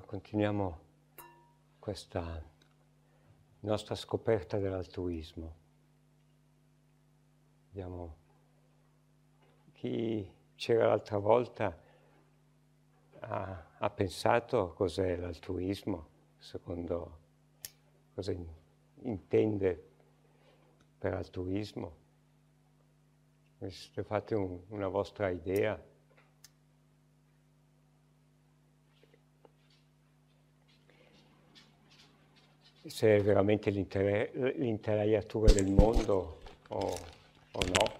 continuiamo questa nostra scoperta dell'altruismo. Vediamo, chi c'era l'altra volta ha pensato cos'è l'altruismo, secondo cosa intende per altruismo. Se fate una vostra idea. Se è veramente l'intelaiatura del mondo o no.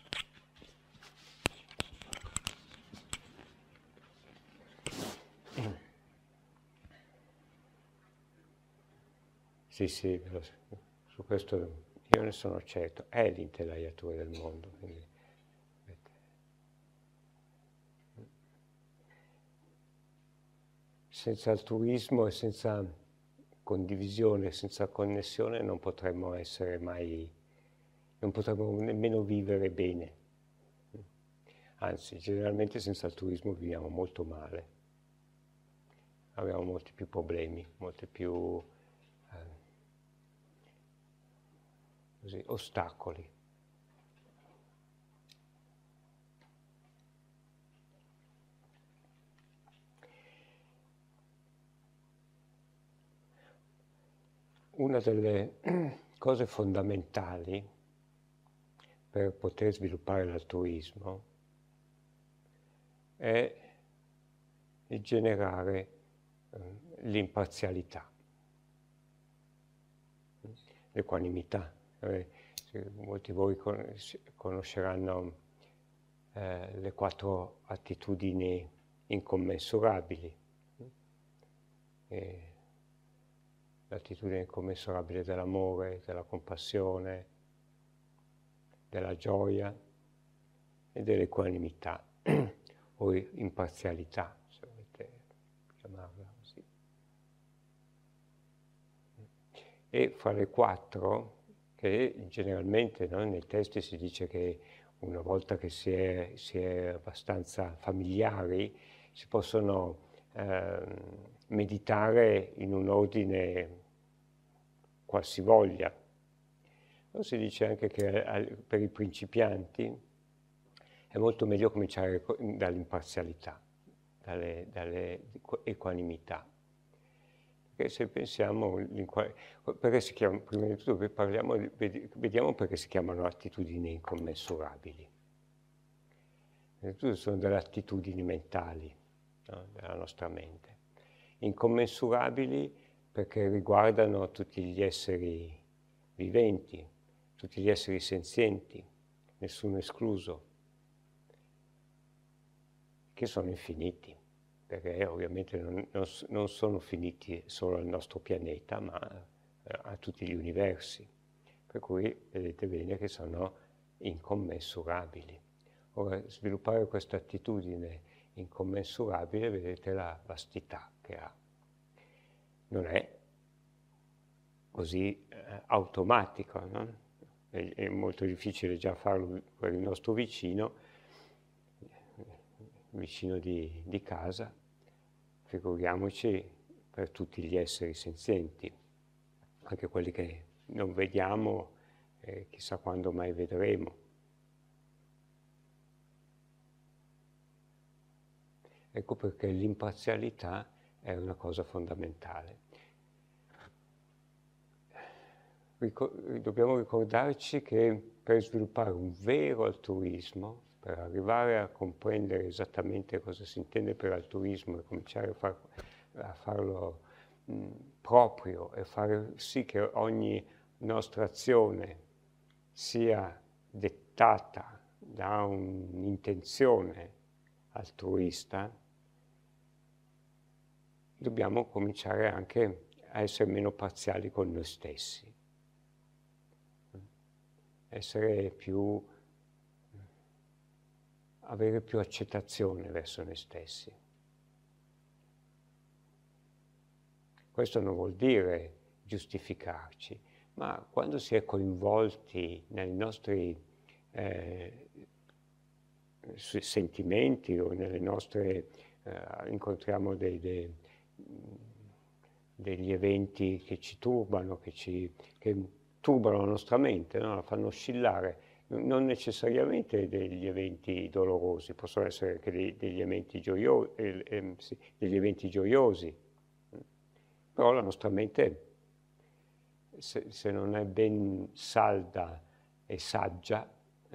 Sì, su questo io ne sono certo, è l'intelaiatura del mondo. Quindi, senza altruismo e senza condivisione, senza connessione non potremmo essere mai, non potremmo nemmeno vivere bene. Anzi, generalmente senza altruismo viviamo molto male. Abbiamo molti più problemi, molti più ostacoli. Una delle cose fondamentali per poter sviluppare l'altruismo è il generare l'imparzialità, l'equanimità. Molti di voi conosceranno le 4 attitudini incommensurabili. L'attitudine incommensurabile dell'amore, della compassione, della gioia e dell'equanimità o imparzialità, se volete chiamarla così. E fra le 4, che generalmente nei testi si dice che una volta che si è abbastanza familiari, si possono meditare in un ordine qualsivoglia. Però si dice anche che per i principianti è molto meglio cominciare dall'imparzialità, dall'equanimità. Perché se pensiamo, perché si chiama, prima di tutto vediamo perché si chiamano attitudini incommensurabili. Prima di tutto sono delle attitudini mentali, no? Della nostra mente. Incommensurabili perché riguardano tutti gli esseri viventi, tutti gli esseri senzienti, nessuno escluso, che sono infiniti, perché ovviamente non sono finiti solo al nostro pianeta, ma a tutti gli universi, per cui vedete bene che sono incommensurabili. Ora, sviluppare questa attitudine incommensurabile, vedete la vastità che ha. Non è così automatico, no? È molto difficile già farlo per il nostro vicino di casa, figuriamoci per tutti gli esseri senzienti, anche quelli che non vediamo, chissà quando mai vedremo. Ecco perché l'imparzialità è una cosa fondamentale. Dobbiamo ricordarci che per sviluppare un vero altruismo, per arrivare a comprendere esattamente cosa si intende per altruismo e cominciare a farlo proprio e fare sì che ogni nostra azione sia dettata da un'intenzione altruista, dobbiamo cominciare anche a essere meno parziali con noi stessi, avere più accettazione verso noi stessi. Questo non vuol dire giustificarci, ma quando si è coinvolti nei nostri sentimenti o nelle nostre incontriamo degli eventi che ci turbano, che turbano la nostra mente, no? La fanno oscillare, non necessariamente degli eventi dolorosi, possono essere anche degli eventi gioiosi, però la nostra mente, se non è ben salda e saggia,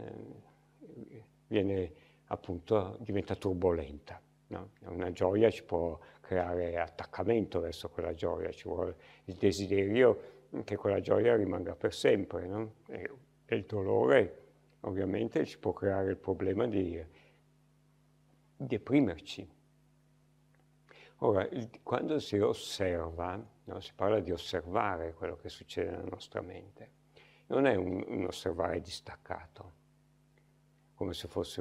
diventa turbolenta. No? Una gioia ci può creare attaccamento verso quella gioia, ci vuole il desiderio che quella gioia rimanga per sempre, no? E il dolore ovviamente ci può creare il problema di deprimerci. Ora, quando si osserva, no? Si parla di osservare quello che succede nella nostra mente, non è un osservare distaccato, come se fosse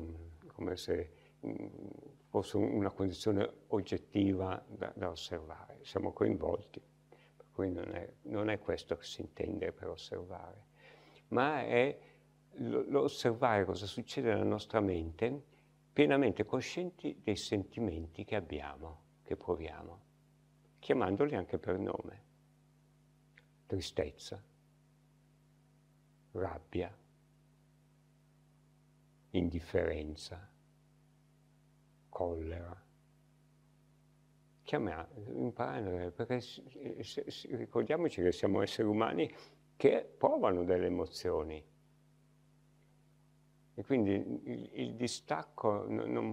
una condizione oggettiva da osservare. Siamo coinvolti, per cui non è questo che si intende per osservare, ma è l'osservare cosa succede nella nostra mente, pienamente coscienti dei sentimenti che abbiamo, che proviamo, chiamandoli anche per nome. Tristezza, rabbia, indifferenza, collera. Imparare, perché ricordiamoci che siamo esseri umani che provano delle emozioni. E quindi il distacco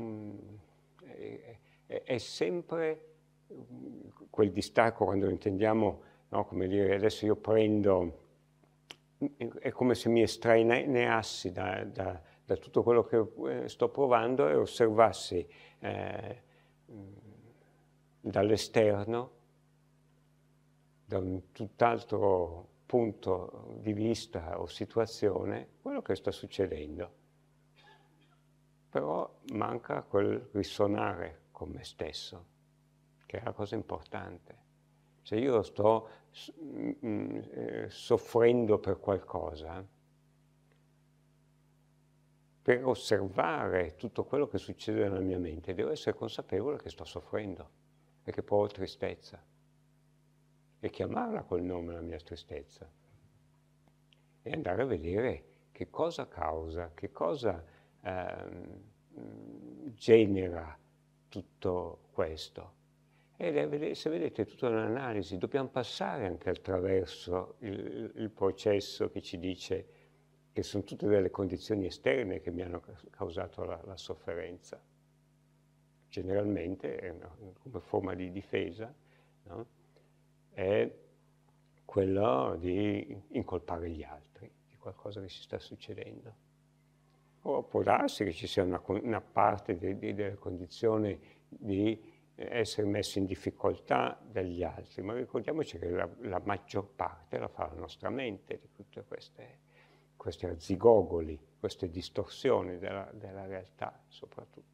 è sempre quel distacco, quando lo intendiamo, no, come dire, adesso io prendo, è come se mi estraniassi da tutto quello che sto provando e osservassi dall'esterno, da un tutt'altro punto di vista o situazione, quello che sta succedendo. Però manca quel risonare con me stesso, che è la cosa importante. Se io sto soffrendo per qualcosa, per osservare tutto quello che succede nella mia mente, devo essere consapevole che sto soffrendo e che provo tristezza e chiamarla col nome la mia tristezza e andare a vedere che cosa causa, che cosa genera tutto questo. E se vedete tutta un'analisi, dobbiamo passare anche attraverso il processo che ci dice che sono tutte delle condizioni esterne che mi hanno causato la sofferenza. Generalmente, come forma di difesa, no? È quello di incolpare gli altri di qualcosa che ci sta succedendo. O può darsi che ci sia una parte delle condizioni di essere messi in difficoltà dagli altri, ma ricordiamoci che la maggior parte la fa la nostra mente di tutte questi arzigogoli, queste distorsioni della realtà soprattutto.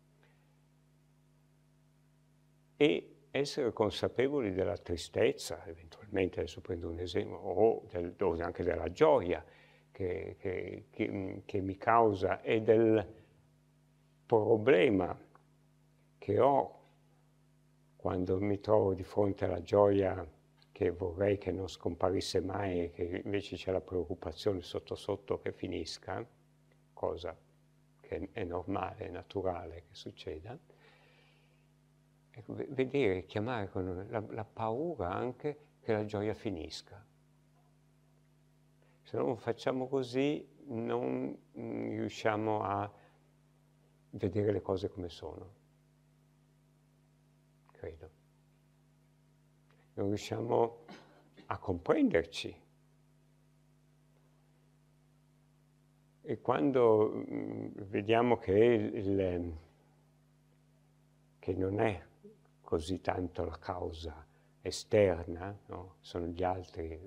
E essere consapevoli della tristezza, eventualmente, adesso prendo un esempio, o anche della gioia che mi causa, e del problema che ho quando mi trovo di fronte alla gioia che vorrei che non scomparisse mai e che invece c'è la preoccupazione sotto sotto che finisca, cosa che è normale, è naturale che succeda. Ecco, vedere, chiamare con la paura anche che la gioia finisca. Se non facciamo così non riusciamo a vedere le cose come sono, credo. Non riusciamo a comprenderci. E quando vediamo che non è così tanto la causa esterna, no? Sono gli altri,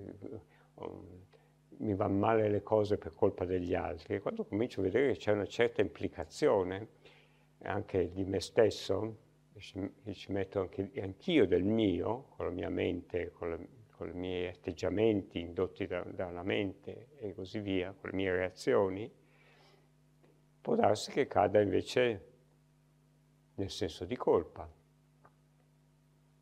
mi vanno male le cose per colpa degli altri, e quando comincio a vedere che c'è una certa implicazione anche di me stesso, ci metto anch'io del mio, con la mia mente, con i miei atteggiamenti indotti dalla mente e così via, con le mie reazioni, può darsi che cada invece nel senso di colpa.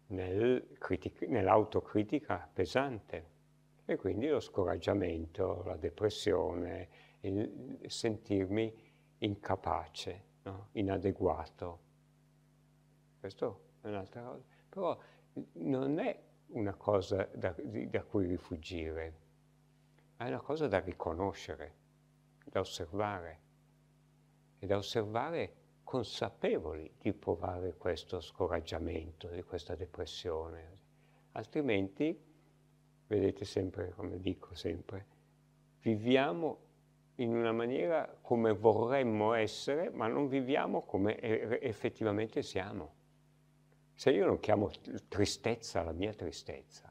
nell'autocritica pesante, e quindi lo scoraggiamento, la depressione, il sentirmi incapace, no? Inadeguato. Questo è un'altra cosa. Però non è una cosa da cui rifuggire, è una cosa da riconoscere, da osservare, e da osservare consapevoli di provare questo scoraggiamento, di questa depressione. Altrimenti, vedete sempre, come dico sempre, viviamo in una maniera come vorremmo essere, ma non viviamo come effettivamente siamo. Se io non chiamo tristezza la mia tristezza,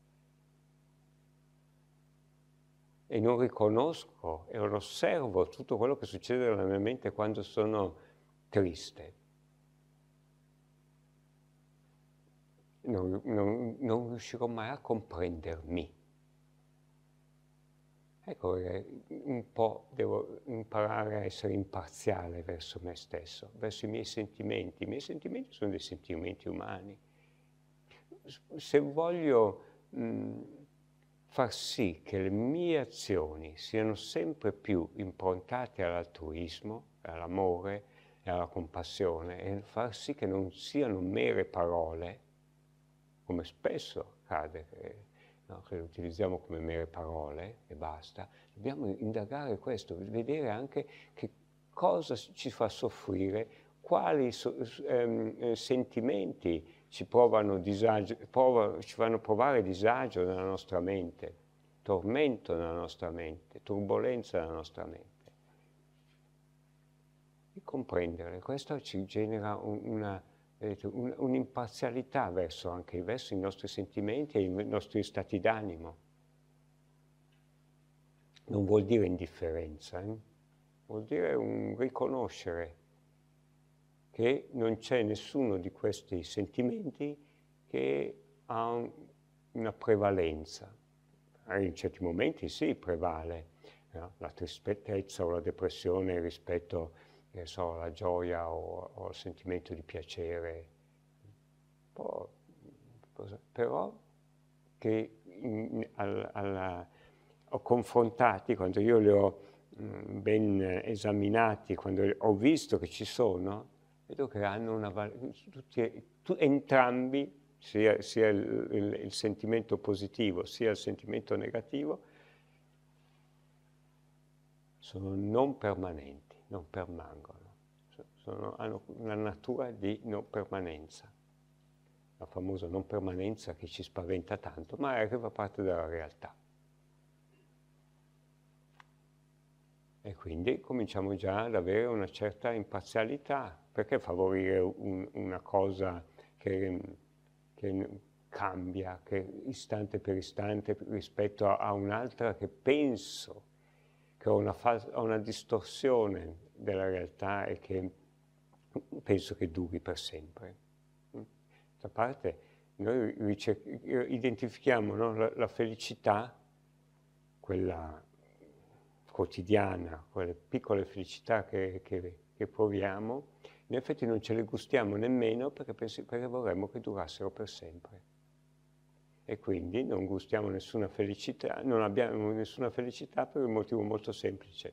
e non riconosco e non osservo tutto quello che succede nella mia mente quando sono triste, non riuscirò mai a comprendermi. Ecco, un po' devo imparare a essere imparziale verso me stesso, verso i miei sentimenti. I miei sentimenti sono dei sentimenti umani. Se voglio far sì che le mie azioni siano sempre più improntate all'altruismo, all'amore e alla compassione, e far sì che non siano mere parole, come spesso accade, che le utilizziamo come mere parole e basta, dobbiamo indagare questo, vedere anche che cosa ci fa soffrire, quali sentimenti ci provano disagio, ci fanno provare disagio nella nostra mente, tormento nella nostra mente, turbolenza nella nostra mente. E comprenderle, questo ci genera un'imparzialità verso i nostri sentimenti e i nostri stati d'animo. Non vuol dire indifferenza, vuol dire un riconoscere che non c'è nessuno di questi sentimenti che ha una prevalenza. In certi momenti sì, prevale, no? La tristezza o la depressione rispetto alla gioia o al sentimento di piacere. Però che ho confrontati, quando io li ho ben esaminati, quando ho visto che ci sono, vedo che hanno entrambi, sia il sentimento positivo sia il sentimento negativo, sono non permanenti, non permangono, hanno una natura di non permanenza. La famosa non permanenza che ci spaventa tanto, ma è che fa parte della realtà. E quindi cominciamo già ad avere una certa imparzialità. Perché favorire una cosa che cambia, che istante per istante rispetto a un'altra che penso che ha una distorsione della realtà e che penso che duri per sempre. D'altra parte noi identifichiamo, no, la felicità, quella quotidiana, quelle piccole felicità che proviamo, in effetti non ce le gustiamo nemmeno perché vorremmo che durassero per sempre. E quindi non gustiamo nessuna felicità, non abbiamo nessuna felicità per un motivo molto semplice,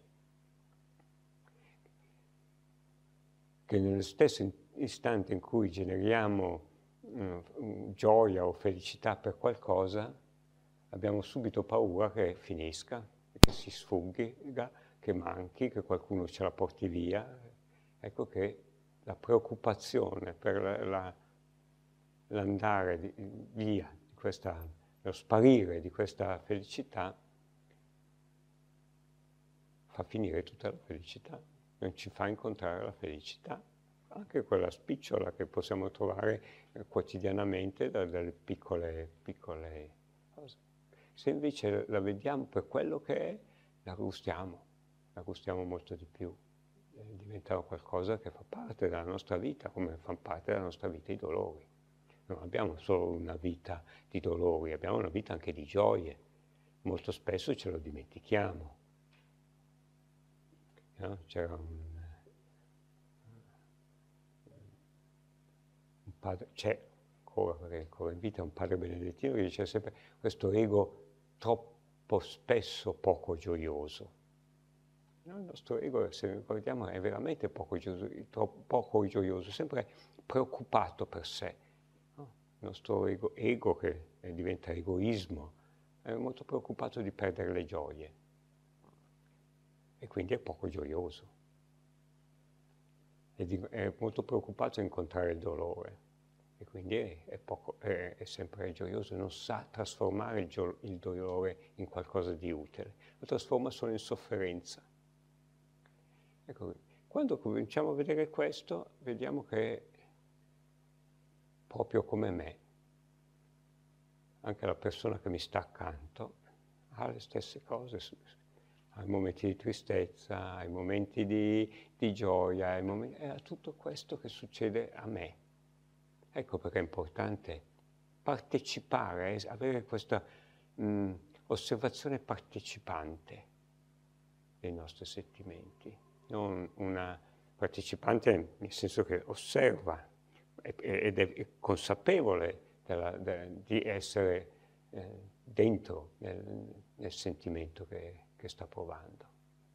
che nello stesso istante in cui generiamo gioia o felicità per qualcosa, abbiamo subito paura che finisca, che si sfugga, che manchi, che qualcuno ce la porti via. Ecco che la preoccupazione per l'andare via, lo sparire di questa felicità, fa finire tutta la felicità, non ci fa incontrare la felicità, anche quella spicciola che possiamo trovare quotidianamente dalle piccole cose. Se invece la vediamo per quello che è, la gustiamo molto di più, diventa qualcosa che fa parte della nostra vita, come fa parte della nostra vita i dolori. Non abbiamo solo una vita di dolori, abbiamo una vita anche di gioie, molto spesso ce lo dimentichiamo. No? C'era c'è ancora, perché è ancora in vita, un padre benedettino che diceva sempre questo ego troppo spesso poco gioioso. No, il nostro ego, se ricordiamo, è veramente poco gioioso, sempre preoccupato per sé. No? Il nostro ego che diventa egoismo, è molto preoccupato di perdere le gioie e quindi è poco gioioso. È molto preoccupato di incontrare il dolore e quindi è sempre gioioso, non sa trasformare il dolore in qualcosa di utile, lo trasforma solo in sofferenza. Ecco, quando cominciamo a vedere questo, vediamo che proprio come me, anche la persona che mi sta accanto ha le stesse cose, ha i momenti di tristezza, ha i momenti di gioia, ha tutto questo che succede a me. Ecco perché è importante partecipare, avere questa osservazione partecipante dei nostri sentimenti. Non una partecipante nel senso che osserva ed è consapevole di essere dentro nel sentimento che sta provando.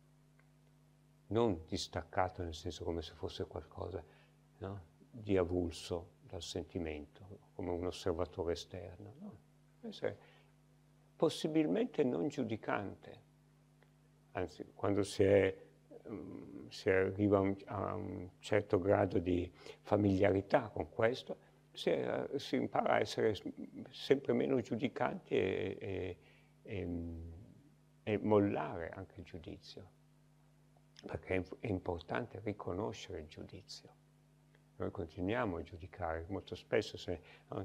Non distaccato nel senso come se fosse qualcosa, no? Di avulso dal sentimento, come un osservatore esterno. No? Essere possibilmente non giudicante. Anzi, quando si arriva a un certo grado di familiarità con questo, si impara a essere sempre meno giudicanti e mollare anche il giudizio, perché è importante riconoscere il giudizio. Noi continuiamo a giudicare, molto spesso se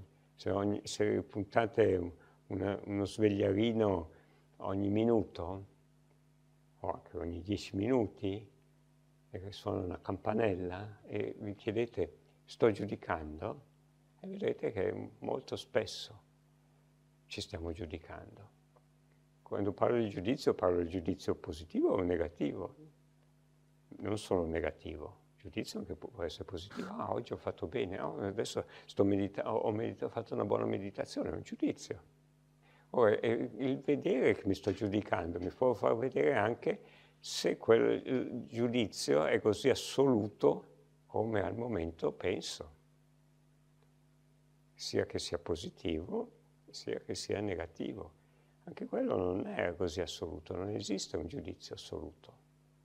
puntate uno svegliarino ogni minuto, o anche ogni 10 minuti, e suona una campanella e vi chiedete sto giudicando, e vedrete che molto spesso ci stiamo giudicando. Quando parlo di giudizio positivo o negativo, non solo negativo. Il giudizio anche può essere positivo. Ah, oggi ho fatto bene, adesso ho fatto una buona meditazione, è un giudizio. Ora, il vedere che mi sto giudicando mi può far vedere anche se quel giudizio è così assoluto come al momento penso, sia che sia positivo, sia che sia negativo. Anche quello non è così assoluto, non esiste un giudizio assoluto.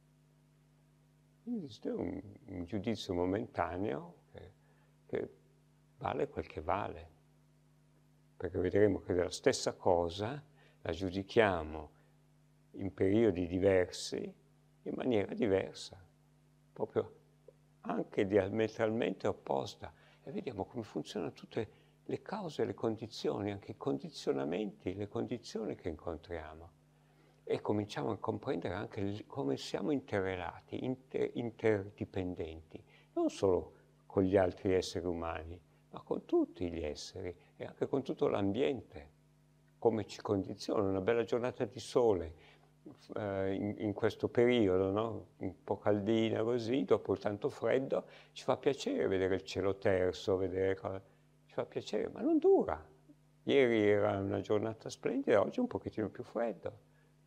Esiste un giudizio momentaneo che vale quel che vale, perché vedremo che della stessa cosa la giudichiamo in periodi diversi, in maniera diversa, proprio anche diametralmente opposta. E vediamo come funzionano tutte le cause e le condizioni, anche i condizionamenti, le condizioni che incontriamo. E cominciamo a comprendere anche come siamo interrelati, interdipendenti, non solo con gli altri esseri umani, ma con tutti gli esseri e anche con tutto l'ambiente, come ci condiziona. Una bella giornata di sole in questo periodo, no? Un po' caldina così, dopo il tanto freddo, ci fa piacere vedere il cielo terso, ci fa piacere, ma non dura. Ieri era una giornata splendida, oggi è un pochettino più freddo.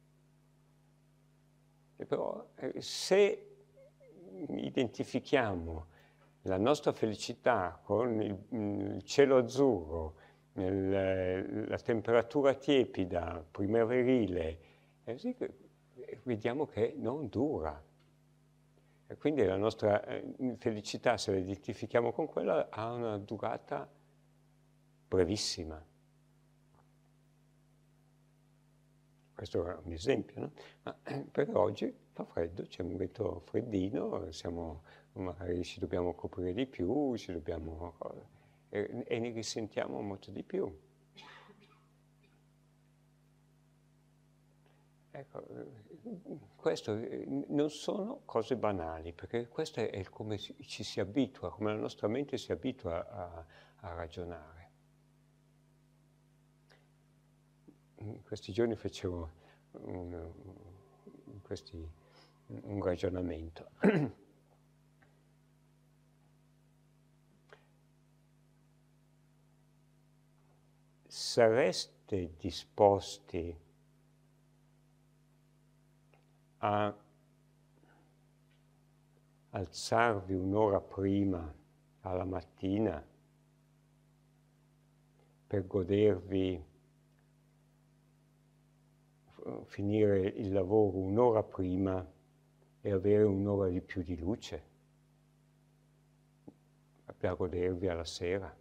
E però se identifichiamo la nostra felicità con il cielo azzurro, la temperatura tiepida, primaverile, vediamo che non dura. E quindi la nostra felicità, se la identifichiamo con quella, ha una durata brevissima. Questo è un esempio, no? Ma per oggi fa freddo, c'è un vento freddino, magari ci dobbiamo coprire di più, e ne risentiamo molto di più. Ecco, questo non sono cose banali, perché questo è come ci si abitua, come la nostra mente si abitua a ragionare. In questi giorni facevo un ragionamento. sareste disposti a alzarvi un'ora prima alla mattina per godervi, finire il lavoro un'ora prima e avere un'ora di più di luce per godervi alla sera?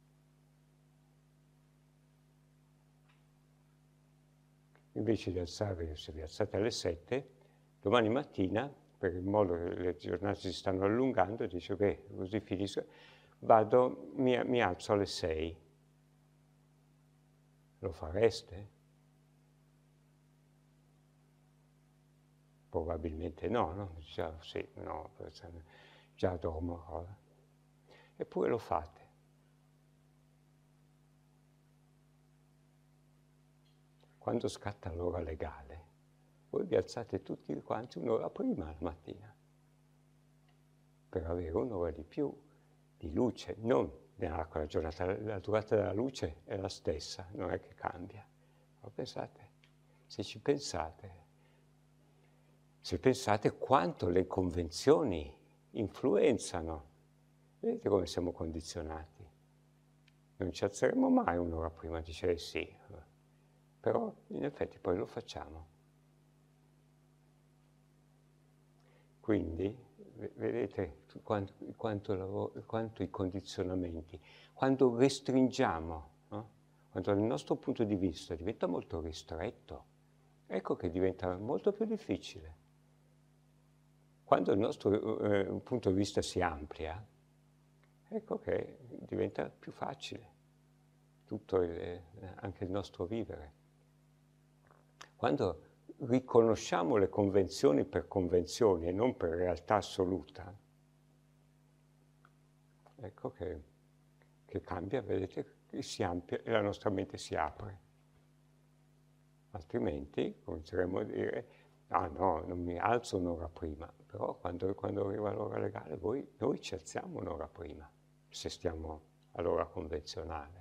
Invece di alzarvi, se vi alzate alle 7, domani mattina, per il modo che le giornate si stanno allungando, dice, beh, così finisco, vado, mi alzo alle 6. Lo fareste? Probabilmente no, no? Già, sì, no, già dormo ora. Eppure lo fate. Quando scatta l'ora legale, voi vi alzate tutti quanti un'ora prima la mattina per avere un'ora di più di luce, non nell'arco della giornata, la durata della luce è la stessa, non è che cambia. Ma pensate, se ci pensate, se pensate quanto le convenzioni influenzano, vedete come siamo condizionati. Non ci alzeremo mai un'ora prima, dice sì, però in effetti poi lo facciamo. Quindi, vedete quanto i condizionamenti, quando restringiamo, no? Quando il nostro punto di vista diventa molto ristretto, ecco che diventa molto più difficile. Quando il nostro punto di vista si amplia, ecco che diventa più facile tutto anche il nostro vivere. Quando riconosciamo le convenzioni per convenzioni e non per realtà assoluta, ecco che cambia, vedete, che si amplia e la nostra mente si apre. Altrimenti cominceremo a dire, ah no, non mi alzo un'ora prima, però quando arriva l'ora legale noi ci alziamo un'ora prima, se stiamo all'ora convenzionale.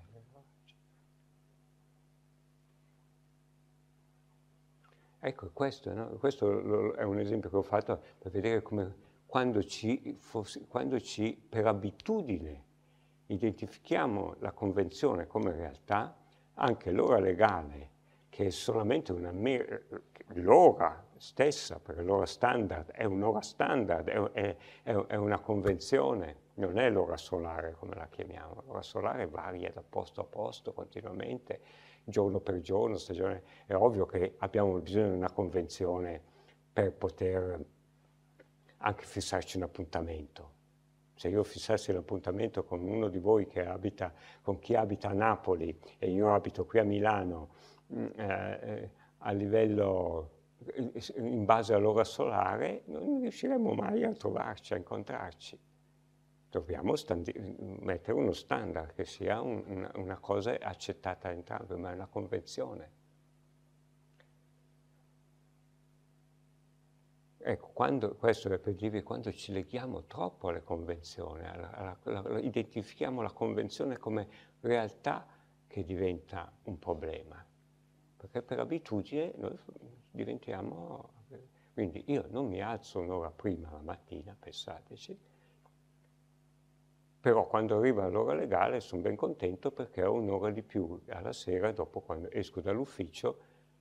Ecco, questo è un esempio che ho fatto per vedere come quando per abitudine identifichiamo la convenzione come realtà, anche l'ora legale, che è solamente l'ora stessa, perché l'ora standard è un'ora standard, è una convenzione, non è l'ora solare come la chiamiamo. L'ora solare varia da posto a posto continuamente, giorno per giorno, stagione. È ovvio che abbiamo bisogno di una convenzione per poter anche fissarci un appuntamento. Se io fissassi l'appuntamento con uno di voi con chi abita a Napoli e io abito qui a Milano, a livello, in base all'ora solare, non riusciremo mai a trovarci, a incontrarci. Dobbiamo mettere uno standard che sia una cosa accettata da entrambi, ma è una convenzione. Ecco, questo è per dirvi quando ci leghiamo troppo alle convenzioni, identifichiamo la convenzione come realtà che diventa un problema. Perché per abitudine noi diventiamo. Quindi io non mi alzo un'ora prima la mattina, pensateci, però quando arriva l'ora legale sono ben contento perché ho un'ora di più alla sera dopo quando esco dall'ufficio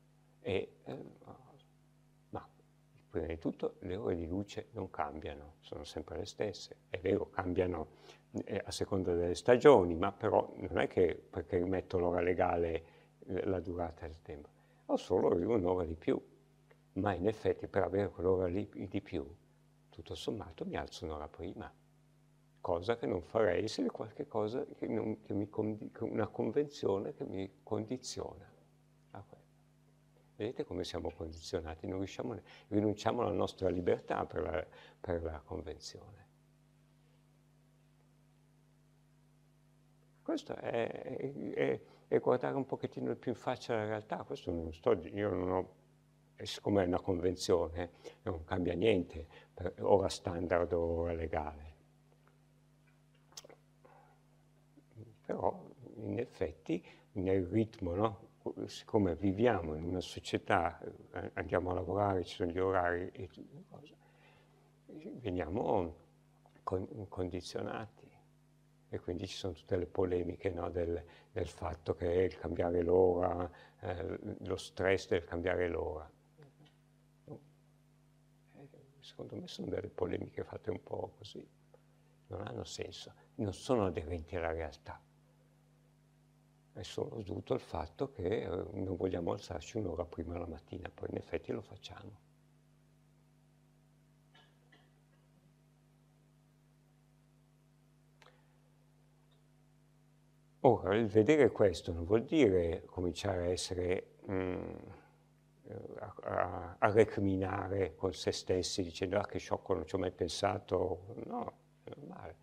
ma prima di tutto le ore di luce non cambiano, sono sempre le stesse. È vero, cambiano a seconda delle stagioni, ma però non è che perché metto l'ora legale la durata del tempo. Ho solo un'ora di più, ma in effetti per avere quell'ora di più, tutto sommato mi alzo un'ora prima. Cosa che non farei se è qualche cosa una convenzione che mi condiziona a quello. Vedete come siamo condizionati? Non rinunciamo alla nostra libertà per la convenzione. Questo è guardare un pochettino più in faccia la realtà. Questo io non ho, siccome è una convenzione, non cambia niente per ora standard o ora legale. Però in effetti nel ritmo, no? Siccome viviamo in una società, andiamo a lavorare, ci sono gli orari e tutte cose, veniamo condizionati. E quindi ci sono tutte le polemiche, no, del fatto che il cambiare l'ora, lo stress del cambiare l'ora. Secondo me sono delle polemiche fatte un po' così, non hanno senso, non sono aderenti alla realtà. È solo dovuto al fatto che non vogliamo alzarci un'ora prima la mattina, poi in effetti lo facciamo. Ora, il vedere questo non vuol dire cominciare a essere, a recriminare con se stessi dicendo ah che sciocco, non ci ho mai pensato. No, è normale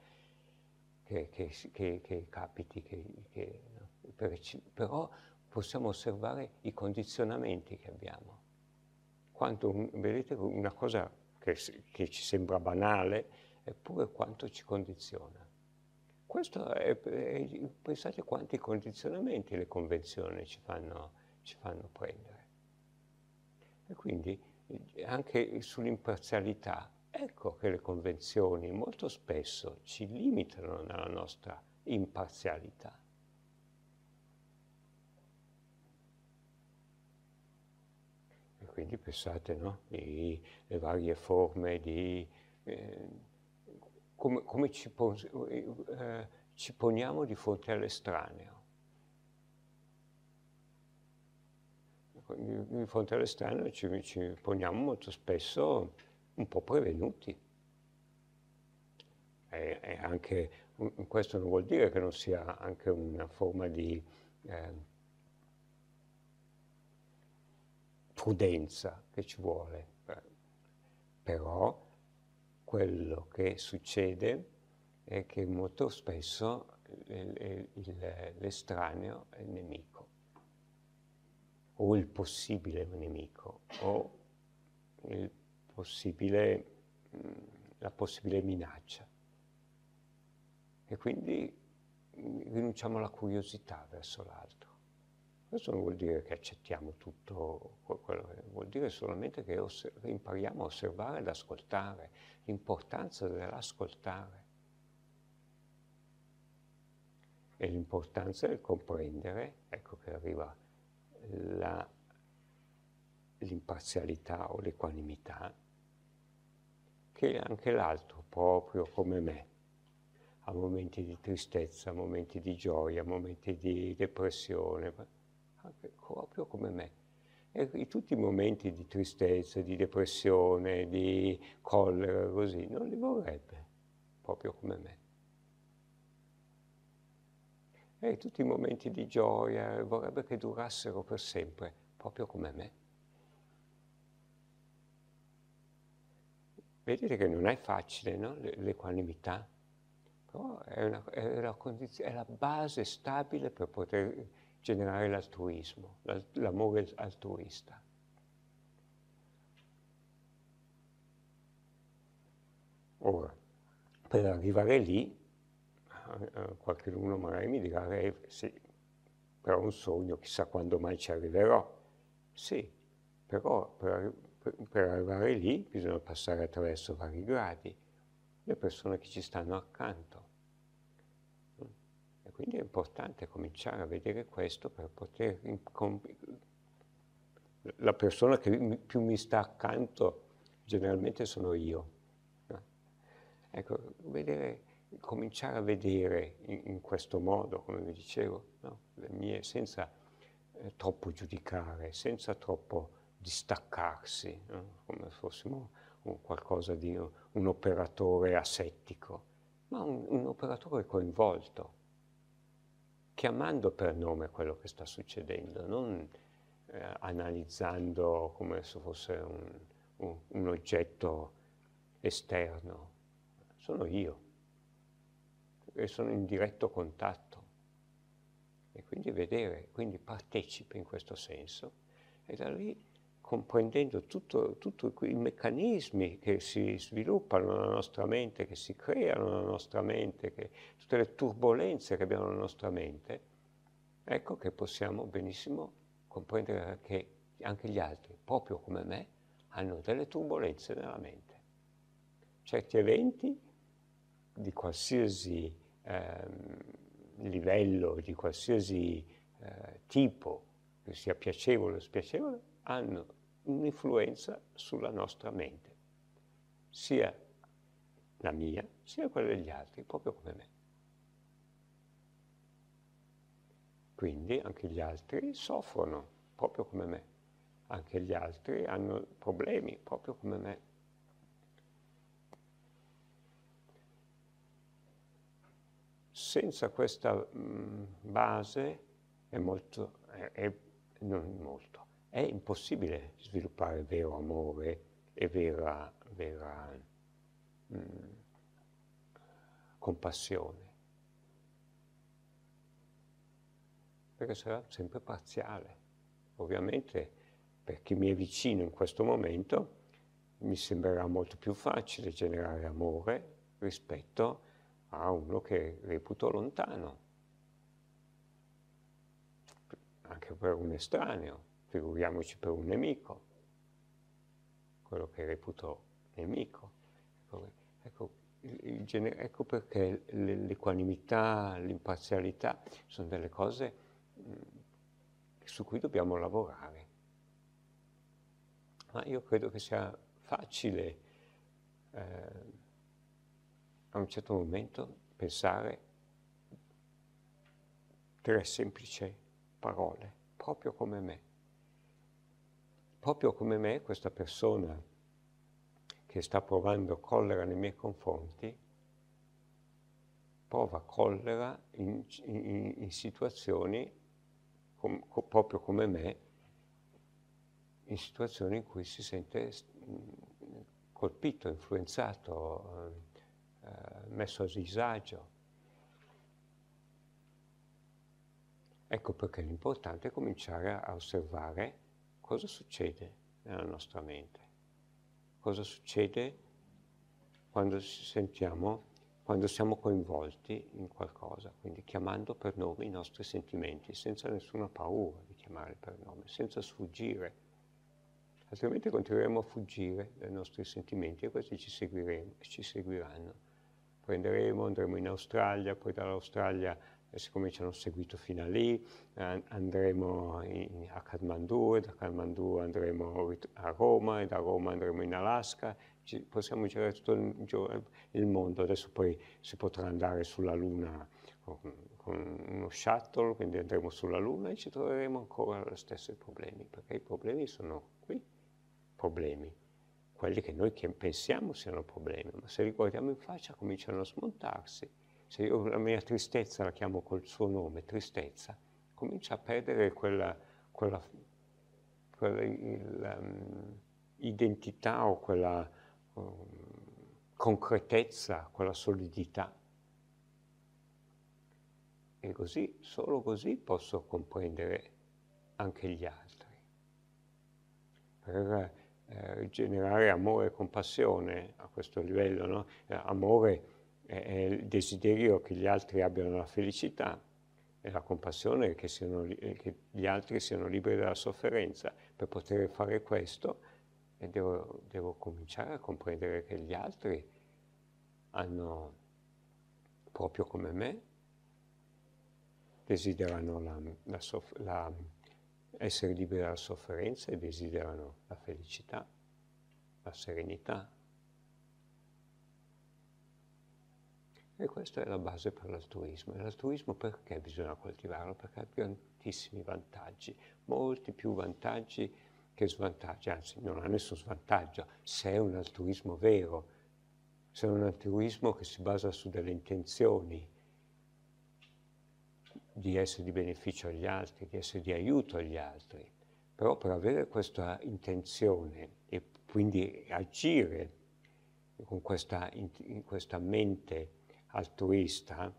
che capiti, no? Però possiamo osservare i condizionamenti che abbiamo. Vedete, una cosa che ci sembra banale, eppure quanto ci condiziona. Questo pensate quanti condizionamenti le convenzioni ci fanno prendere. E quindi anche sull'imparzialità, ecco che le convenzioni molto spesso ci limitano nella nostra imparzialità. E quindi pensate, no? Le varie forme di... come ci poniamo di fronte all'estraneo. Di fronte all'estraneo ci poniamo molto spesso un po' prevenuti. E anche, questo non vuol dire che non sia anche una forma di prudenza che ci vuole. Però quello che succede è che molto spesso l'estraneo è il nemico, o il possibile nemico, o la possibile minaccia. E quindi rinunciamo alla curiosità verso l'altro. Questo non vuol dire che accettiamo tutto quello che vuol dire solamente che impariamo a osservare ed ascoltare, l'importanza dell'ascoltare e l'importanza del comprendere, ecco che arriva l'imparzialità o l'equanimità, che anche l'altro, proprio come me, ha momenti di tristezza, momenti di gioia, momenti di depressione, anche proprio come me. E tutti i momenti di tristezza, di depressione, di collera, così, non li vorrebbe, proprio come me. E tutti i momenti di gioia vorrebbe che durassero per sempre, proprio come me. Vedete che non è facile, no? L'equanimità, però è la base stabile per poter generare l'altruismo, l'amore altruista. Ora, per arrivare lì, qualcuno magari mi dirà, sì, però è un sogno, chissà quando mai ci arriverò. Sì, però per arrivare lì bisogna passare attraverso vari gradi, le persone che ci stanno accanto. E quindi è importante cominciare a vedere questo per poter... La persona che più mi sta accanto generalmente sono io. Ecco, cominciare a vedere in questo modo, come vi dicevo, no? Le mie, senza troppo giudicare, senza troppo distaccarsi, no? Come fossimo qualcosa di un operatore asettico, ma un operatore coinvolto, chiamando per nome quello che sta succedendo, non analizzando come se fosse un oggetto esterno. Sono io e sono in diretto contatto e quindi quindi partecipo in questo senso e da lì comprendendo tutti i meccanismi che si sviluppano nella nostra mente, che si creano nella nostra mente, tutte le turbolenze che abbiamo nella nostra mente, ecco che possiamo benissimo comprendere che anche gli altri, proprio come me, hanno delle turbolenze nella mente. Certi eventi di qualsiasi livello, di qualsiasi tipo, che sia piacevole o spiacevole, hanno un'influenza sulla nostra mente, sia la mia, sia quella degli altri, proprio come me. Quindi anche gli altri soffrono, proprio come me. Anche gli altri hanno problemi, proprio come me. Senza questa base è impossibile sviluppare vero amore e vera compassione, perché sarà sempre parziale. Ovviamente per chi mi è vicino in questo momento mi sembrerà molto più facile generare amore rispetto a uno che reputo lontano, anche per un estraneo, figuriamoci per un nemico, quello che reputo nemico. Ecco perché l'equanimità, l'imparzialità sono delle cose su cui dobbiamo lavorare. Ma io credo che sia facile a un certo momento pensare 3 semplici parole, proprio come me. Proprio come me, questa persona che sta provando collera nei miei confronti, prova collera in situazioni, proprio come me, in situazioni in cui si sente colpito, influenzato, messo a disagio. Ecco perché l'importante è cominciare a osservare cosa succede nella nostra mente, cosa succede quando quando siamo coinvolti in qualcosa, quindi chiamando per nome i nostri sentimenti, senza nessuna paura di chiamare per nome, senza sfuggire. Altrimenti continueremo a fuggire dai nostri sentimenti e questi ci seguiranno. Andremo in Australia, poi dall'Australia si cominciano un seguito fino a lì, andremo a Kathmandu, e da Kathmandu andremo a Roma, e da Roma andremo in Alaska, possiamo girare tutto il mondo. Adesso poi si potrà andare sulla Luna con uno shuttle, quindi andremo sulla Luna e ci troveremo ancora gli stessi problemi, perché i problemi sono qui, problemi. Quelli che noi pensiamo siano problemi, ma se li guardiamo in faccia cominciano a smontarsi. Se io la mia tristezza la chiamo col suo nome, tristezza, comincia a perdere quella identità o quella concretezza, quella solidità. E così, solo così posso comprendere anche gli altri. Per generare amore e compassione a questo livello, no? Amore è il desiderio che gli altri abbiano la felicità, e la compassione è che gli altri siano liberi dalla sofferenza. Per poter fare questo devo cominciare a comprendere che gli altri hanno, proprio come me, desiderano essere liberi dalla sofferenza e desiderano la felicità, la serenità. E questa è la base per l'altruismo. E l'altruismo perché bisogna coltivarlo? Perché ha tantissimi vantaggi, molti più vantaggi che svantaggi, anzi non ha nessun svantaggio se è un altruismo vero, se è un altruismo che si basa su delle intenzioni di essere di beneficio agli altri, di essere di aiuto agli altri. Però per avere questa intenzione e quindi agire con questa mente altruista,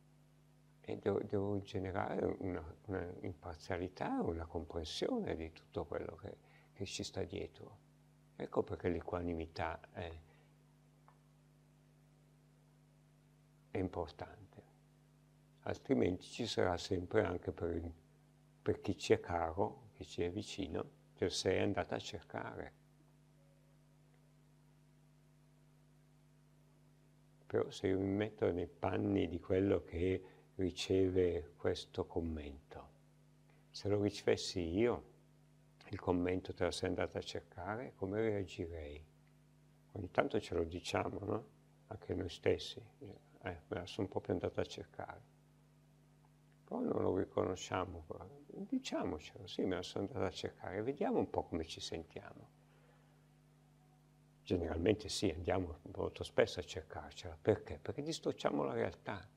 devo generare una imparzialità, una comprensione di tutto quello che ci sta dietro. Ecco perché l'equanimità è importante. altrimenti ci sarà sempre anche per chi ci è caro, chi ci è vicino, che sei andata a cercare. Però se io mi metto nei panni di quello che riceve questo commento, se lo ricevessi io, il commento te lo sei andata a cercare, come reagirei? Ogni tanto ce lo diciamo, no? Anche noi stessi, me la sono proprio andata a cercare. Poi non lo riconosciamo, diciamocelo, sì, me la sono andata a cercare, vediamo un po' come ci sentiamo. Generalmente sì, andiamo molto spesso a cercarcela. Perché? Perché distorciamo la realtà.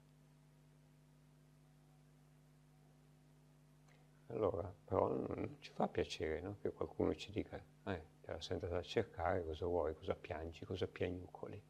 Allora, però non ci fa piacere, no? Che qualcuno ci dica, te la sei andata a cercare, cosa vuoi, cosa piangi, cosa piagnucoli.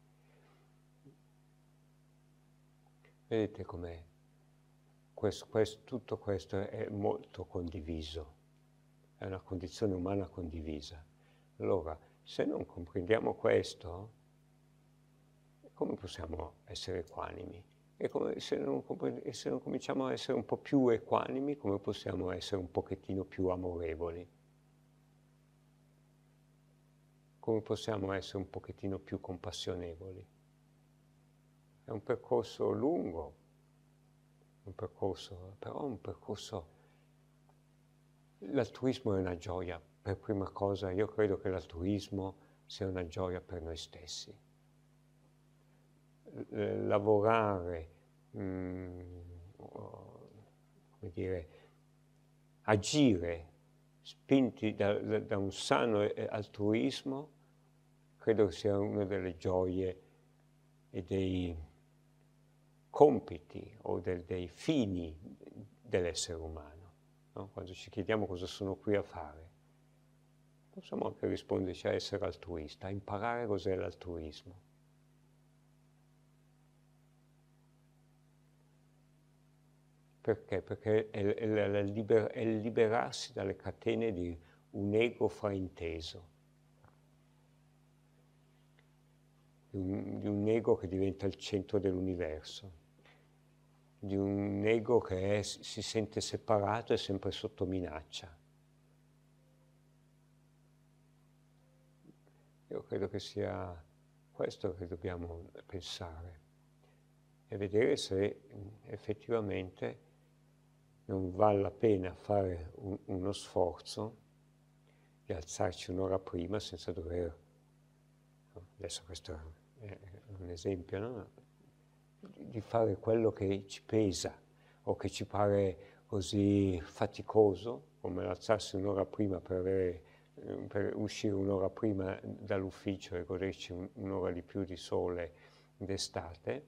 Vedete com'è? Tutto questo è molto condiviso, è una condizione umana condivisa. Allora, se non comprendiamo questo, come possiamo essere equanimi? E se non cominciamo a essere un po' più equanimi, come possiamo essere un pochettino più amorevoli? Come possiamo essere un pochettino più compassionevoli? È un percorso lungo, però un percorso. L'altruismo è una gioia, per prima cosa. Io credo che l'altruismo sia una gioia per noi stessi. Lavorare, come dire, agire spinti da un sano altruismo, credo sia una delle gioie e dei compiti o dei fini dell'essere umano, no? Quando ci chiediamo cosa sono qui a fare, possiamo anche risponderci a essere altruista, a imparare cos'è l'altruismo. Perché? Perché è il liberarsi dalle catene di un ego frainteso, di un ego che diventa il centro dell'universo, di un ego che si sente separato e sempre sotto minaccia. Io credo che sia questo che dobbiamo pensare e vedere se effettivamente non vale la pena fare uno sforzo di alzarci un'ora prima senza dover, adesso questo è un esempio, no? Di fare quello che ci pesa o che ci pare così faticoso, come alzarsi un'ora prima per uscire un'ora prima dall'ufficio e goderci un'ora di più di sole d'estate.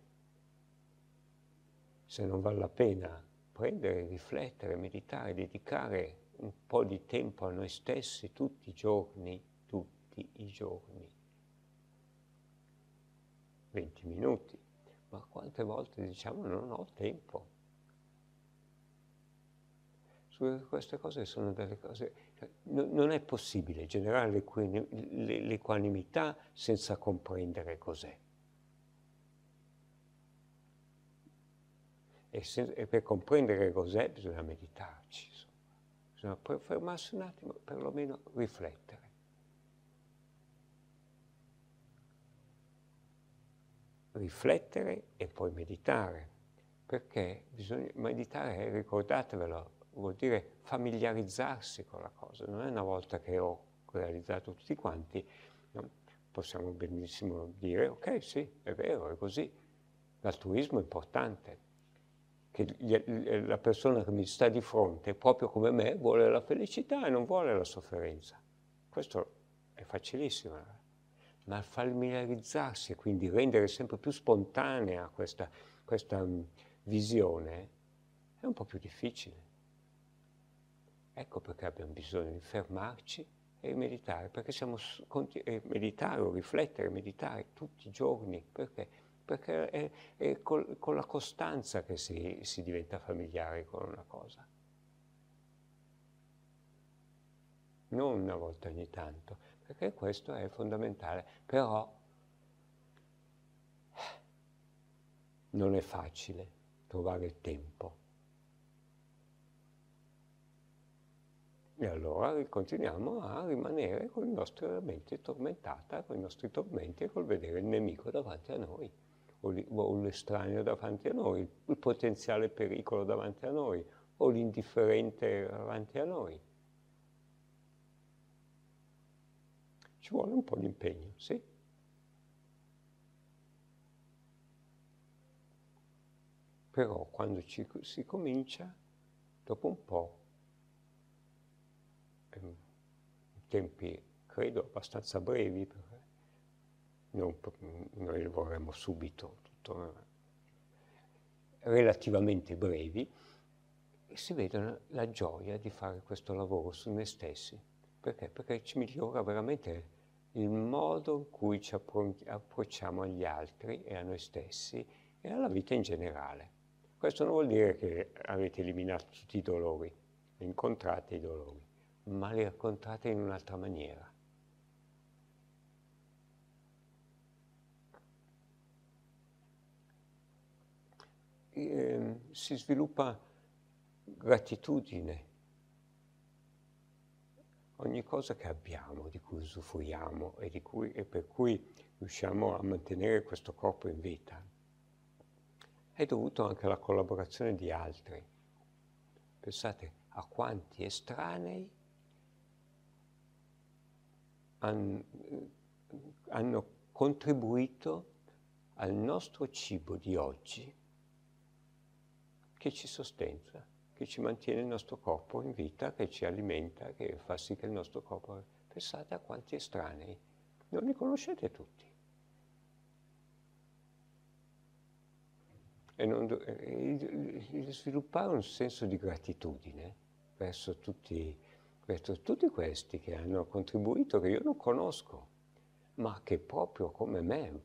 Se non vale la pena prendere, riflettere, meditare, dedicare un po' di tempo a noi stessi tutti i giorni, 20 minuti, ma quante volte diciamo non ho tempo. Queste cose sono delle cose, non è possibile generare l'equanimità senza comprendere cos'è. E per comprendere cos'è bisogna meditarci, bisogna fermarsi un attimo, perlomeno riflettere. Riflettere e poi meditare, perché meditare, ricordatevelo, vuol dire familiarizzarsi con la cosa, non è una volta che ho realizzato tutti quanti, no? Possiamo benissimo dire, ok, sì, è vero, è così, l'altruismo è importante, che la persona che mi sta di fronte, proprio come me, vuole la felicità e non vuole la sofferenza. Questo è facilissimo, ma familiarizzarsi e quindi rendere sempre più spontanea questa visione è un po' più difficile. Ecco perché abbiamo bisogno di fermarci e meditare, perché meditare o riflettere, meditare tutti i giorni, perché? Perché è con la costanza che si diventa familiari con una cosa. Non una volta ogni tanto, perché questo è fondamentale, però non è facile, trovare il tempo. E allora continuiamo a rimanere con la nostra mente tormentata, con i nostri tormenti e col vedere il nemico davanti a noi, o l'estraneo davanti a noi, il potenziale pericolo davanti a noi, o l'indifferente davanti a noi. Ci vuole un po' di impegno, sì. Però quando si comincia, dopo un po', in tempi credo abbastanza brevi, perché noi vorremmo subito tutto, relativamente brevi, e si vede la gioia di fare questo lavoro su noi stessi. Perché? Perché ci migliora veramente il modo in cui ci approcciamo agli altri e a noi stessi e alla vita in generale. Questo non vuol dire che avete eliminato tutti i dolori, incontrate i dolori, ma li incontrate in un'altra maniera. Si sviluppa gratitudine. Ogni cosa che abbiamo, di cui usufruiamo e per cui riusciamo a mantenere questo corpo in vita, è dovuto anche alla collaborazione di altri. Pensate a quanti estranei hanno contribuito al nostro cibo di oggi, che ci sostenga, che ci mantiene il nostro corpo in vita, che ci alimenta, che fa sì che il nostro corpo... Pensate a quanti estranei, non li conoscete tutti. E sviluppare un senso di gratitudine verso tutti questi che hanno contribuito, che io non conosco, ma che proprio come me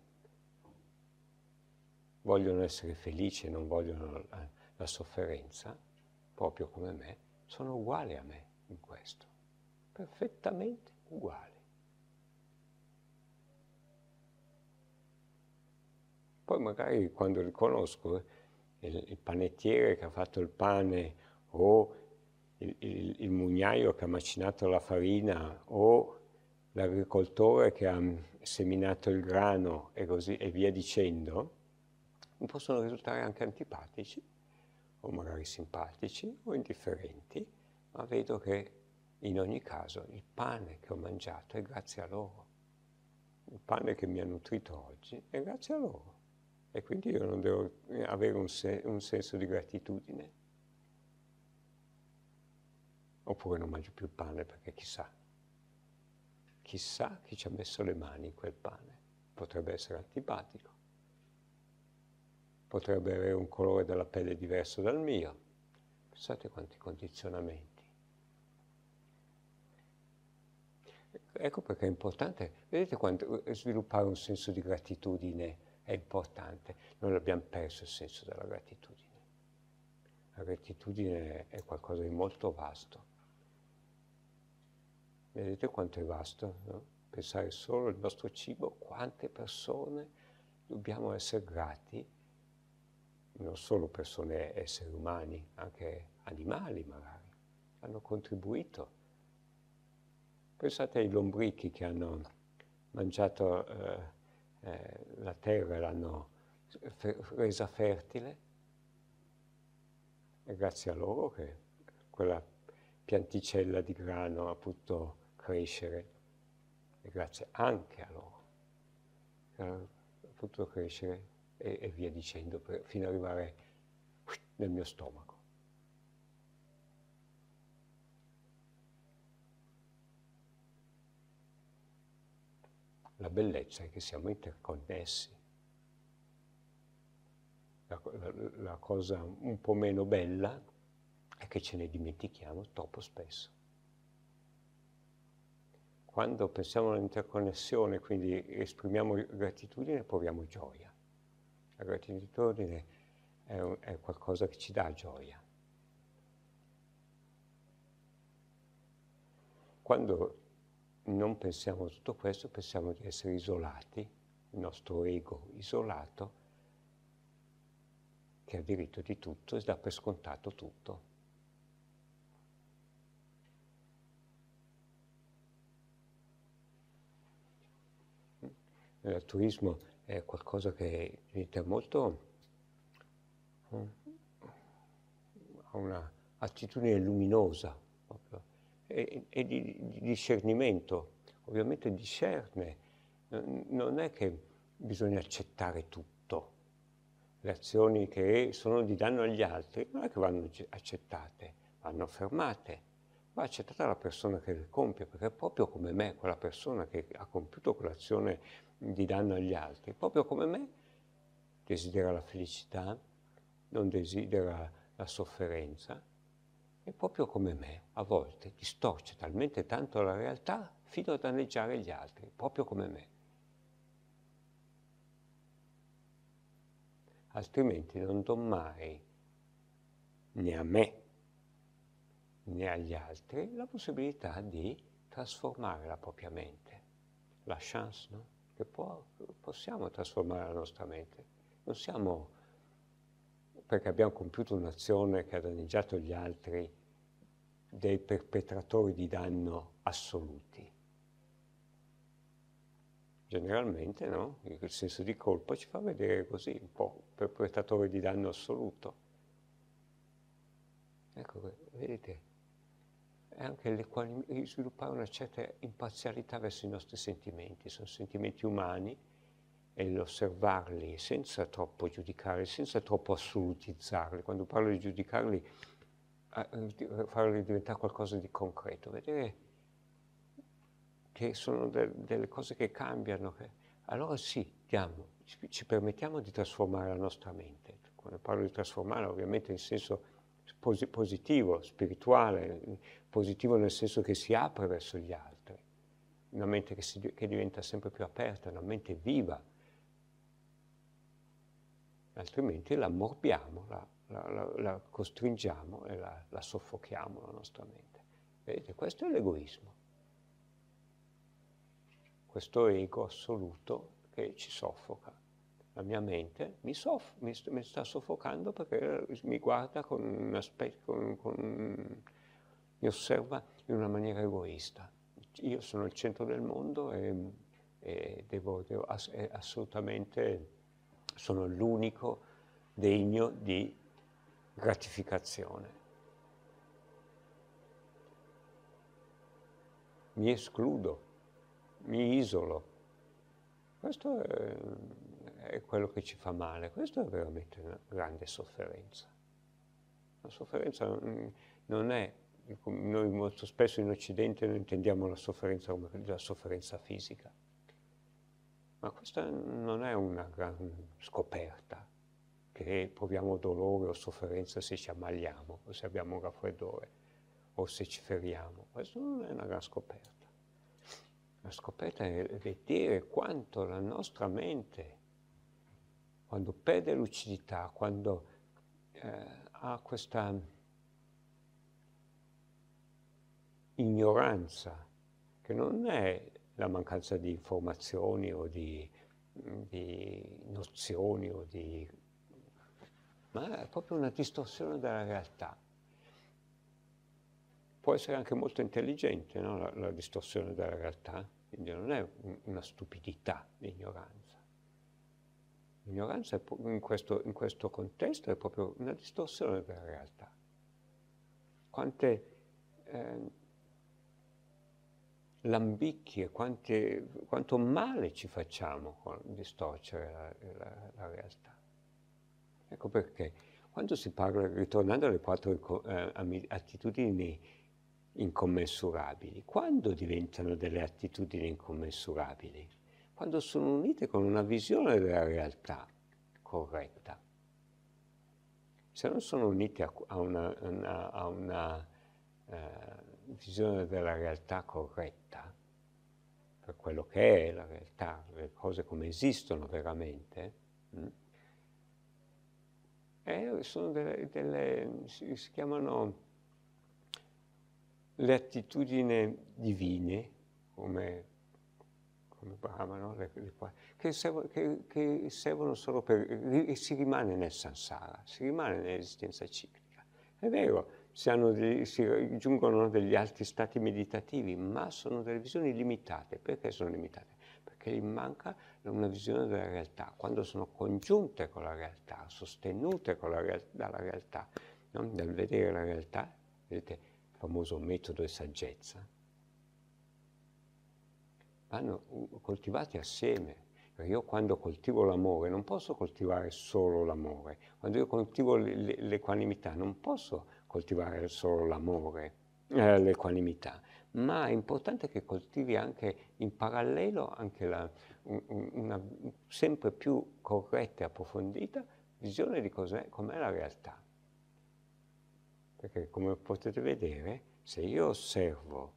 vogliono essere felici e non vogliono la sofferenza, proprio come me, sono uguali a me in questo, perfettamente uguali. Poi magari quando riconosco il panettiere che ha fatto il pane o il mugnaio che ha macinato la farina o l'agricoltore che ha seminato il grano e così e via dicendo, mi possono risultare anche antipatici o magari simpatici o indifferenti, ma vedo che in ogni caso il pane che ho mangiato è grazie a loro. Il pane che mi ha nutrito oggi è grazie a loro. E quindi io non devo avere un senso di gratitudine. Oppure non mangio più il pane perché chissà chi ci ha messo le mani in quel pane. Potrebbe essere antipatico, potrebbe avere un colore della pelle diverso dal mio. Pensate quanti condizionamenti. Ecco perché è importante, vedete quanto sviluppare un senso di gratitudine è importante. Noi abbiamo perso il senso della gratitudine. La gratitudine è qualcosa di molto vasto. Vedete quanto è vasto, no? Pensare solo al nostro cibo, quante persone dobbiamo essere grati, non solo persone, esseri umani, anche animali magari, hanno contribuito. Pensate ai lombrichi che hanno mangiato la terra e l'hanno resa fertile, e grazie a loro che quella pianticella di grano ha potuto crescere, e grazie anche a loro che ha potuto crescere e via dicendo, fino ad arrivare nel mio stomaco. La bellezza è che siamo interconnessi. La cosa un po' meno bella è che ce ne dimentichiamo troppo spesso. Quando pensiamo all'interconnessione, quindi esprimiamo gratitudine, proviamo gioia. La gratitudine è qualcosa che ci dà gioia. Quando non pensiamo a tutto questo, pensiamo di essere isolati, il nostro ego isolato, che ha diritto di tutto e dà per scontato tutto. L'altruismo è qualcosa che diventa molto, ha una attitudine luminosa proprio, e di discernimento. Ovviamente discerne, non è che bisogna accettare tutto. Le azioni che sono di danno agli altri non è che vanno accettate, vanno fermate. Va accettata la persona che le compie, perché è proprio come me, quella persona che ha compiuto quell'azione di danno agli altri, proprio come me, desidera la felicità, non desidera la sofferenza, e proprio come me, a volte distorce talmente tanto la realtà fino a danneggiare gli altri, proprio come me. Altrimenti non do mai né a me né agli altri la possibilità di trasformare la propria mente. La chance, no? Che possiamo trasformare la nostra mente. Non siamo, perché abbiamo compiuto un'azione che ha danneggiato gli altri, dei perpetratori di danno assoluti. Generalmente, no? Il senso di colpa ci fa vedere così, un po' perpetratore di danno assoluto. Ecco, vedete, è anche sviluppare una certa imparzialità verso i nostri sentimenti. Sono sentimenti umani, e l'osservarli senza troppo giudicarli, senza troppo assolutizzarli. Quando parlo di giudicarli, farli diventare qualcosa di concreto, vedere che sono delle cose che cambiano, allora sì, ci permettiamo di trasformare la nostra mente. Quando parlo di trasformare, ovviamente in senso positivo, spirituale, positivo nel senso che si apre verso gli altri, una mente che diventa sempre più aperta, una mente viva. Altrimenti la ammorbiamo, la costringiamo e la soffochiamo, la nostra mente. Vedete, questo è l'egoismo. Questo ego assoluto che ci soffoca. La mia mente mi sta soffocando perché mi guarda con un aspetto, mi osserva in una maniera egoista. Io sono il centro del mondo e assolutamente sono l'unico degno di gratificazione. Mi escludo, mi isolo. Questo è quello che ci fa male, questo è veramente una grande sofferenza. La sofferenza non è, noi molto spesso in Occidente non intendiamo la sofferenza come la sofferenza fisica, ma questa non è una gran scoperta, che proviamo dolore o sofferenza se ci ammaliamo, o se abbiamo un raffreddore, o se ci feriamo. Questo non è una gran scoperta. La scoperta è vedere quanto la nostra mente, quando perde lucidità, quando ha questa ignoranza, che non è la mancanza di informazioni o di nozioni, ma è proprio una distorsione della realtà. Può essere anche molto intelligente, no? La distorsione della realtà, quindi non è una stupidità, l'ignoranza. L'ignoranza in questo contesto è proprio una distorsione della realtà. Quante lambicchie, quanto male ci facciamo con distorcere la realtà. Ecco perché quando si parla, ritornando alle 4 attitudini incommensurabili, quando diventano delle attitudini incommensurabili? Quando sono unite con una visione della realtà corretta. Se non sono unite a una visione della realtà corretta, per quello che è la realtà, le cose come esistono veramente, sono si chiamano le attitudini divine, come come Brahma, no? Che servono solo per... e si rimane nel samsara, si rimane nell'esistenza ciclica. È vero, si raggiungono degli altri stati meditativi, ma sono delle visioni limitate. Perché sono limitate? Perché gli manca una visione della realtà. Quando sono congiunte con la realtà, sostenute dalla realtà, no? Dal vedere la realtà, vedete il famoso metodo di saggezza, vanno coltivati assieme. Io quando coltivo l'amore non posso coltivare solo l'amore, quando io coltivo l'equanimità non posso coltivare solo l'amore, l'equanimità, ma è importante che coltivi anche in parallelo anche una sempre più corretta e approfondita visione di com'è la realtà. Perché come potete vedere, se io osservo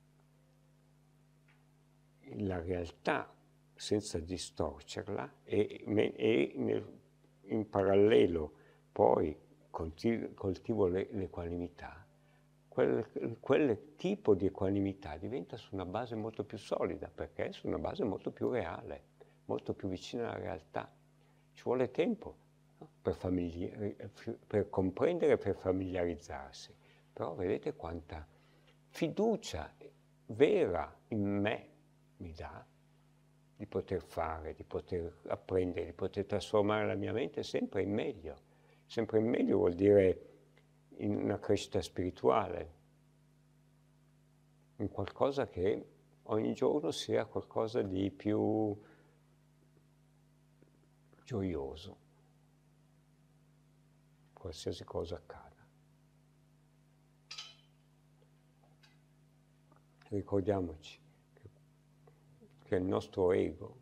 la realtà senza distorcerla e in parallelo poi coltivo l'equanimità, quel tipo di equanimità diventa su una base molto più solida, perché è su una base molto più reale, molto più vicina alla realtà. Ci vuole tempo, no? per comprendere e per familiarizzarsi, però vedete quanta fiducia vera in me mi dà di poter fare, di poter apprendere, di poter trasformare la mia mente sempre in meglio. Sempre in meglio vuol dire in una crescita spirituale, in qualcosa che ogni giorno sia qualcosa di più gioioso, qualsiasi cosa accada. Ricordiamoci che il nostro ego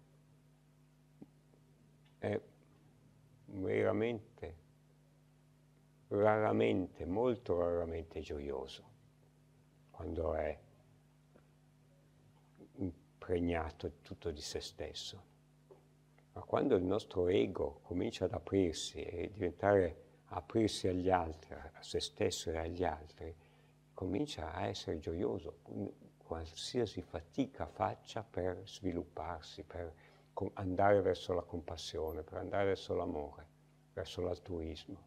è veramente, raramente, molto raramente gioioso quando è impregnato tutto di se stesso. Ma quando il nostro ego comincia ad aprirsi e aprirsi agli altri, a se stesso e agli altri, comincia a essere gioioso, qualsiasi fatica faccia per svilupparsi, per andare verso la compassione, per andare verso l'amore, verso l'altruismo.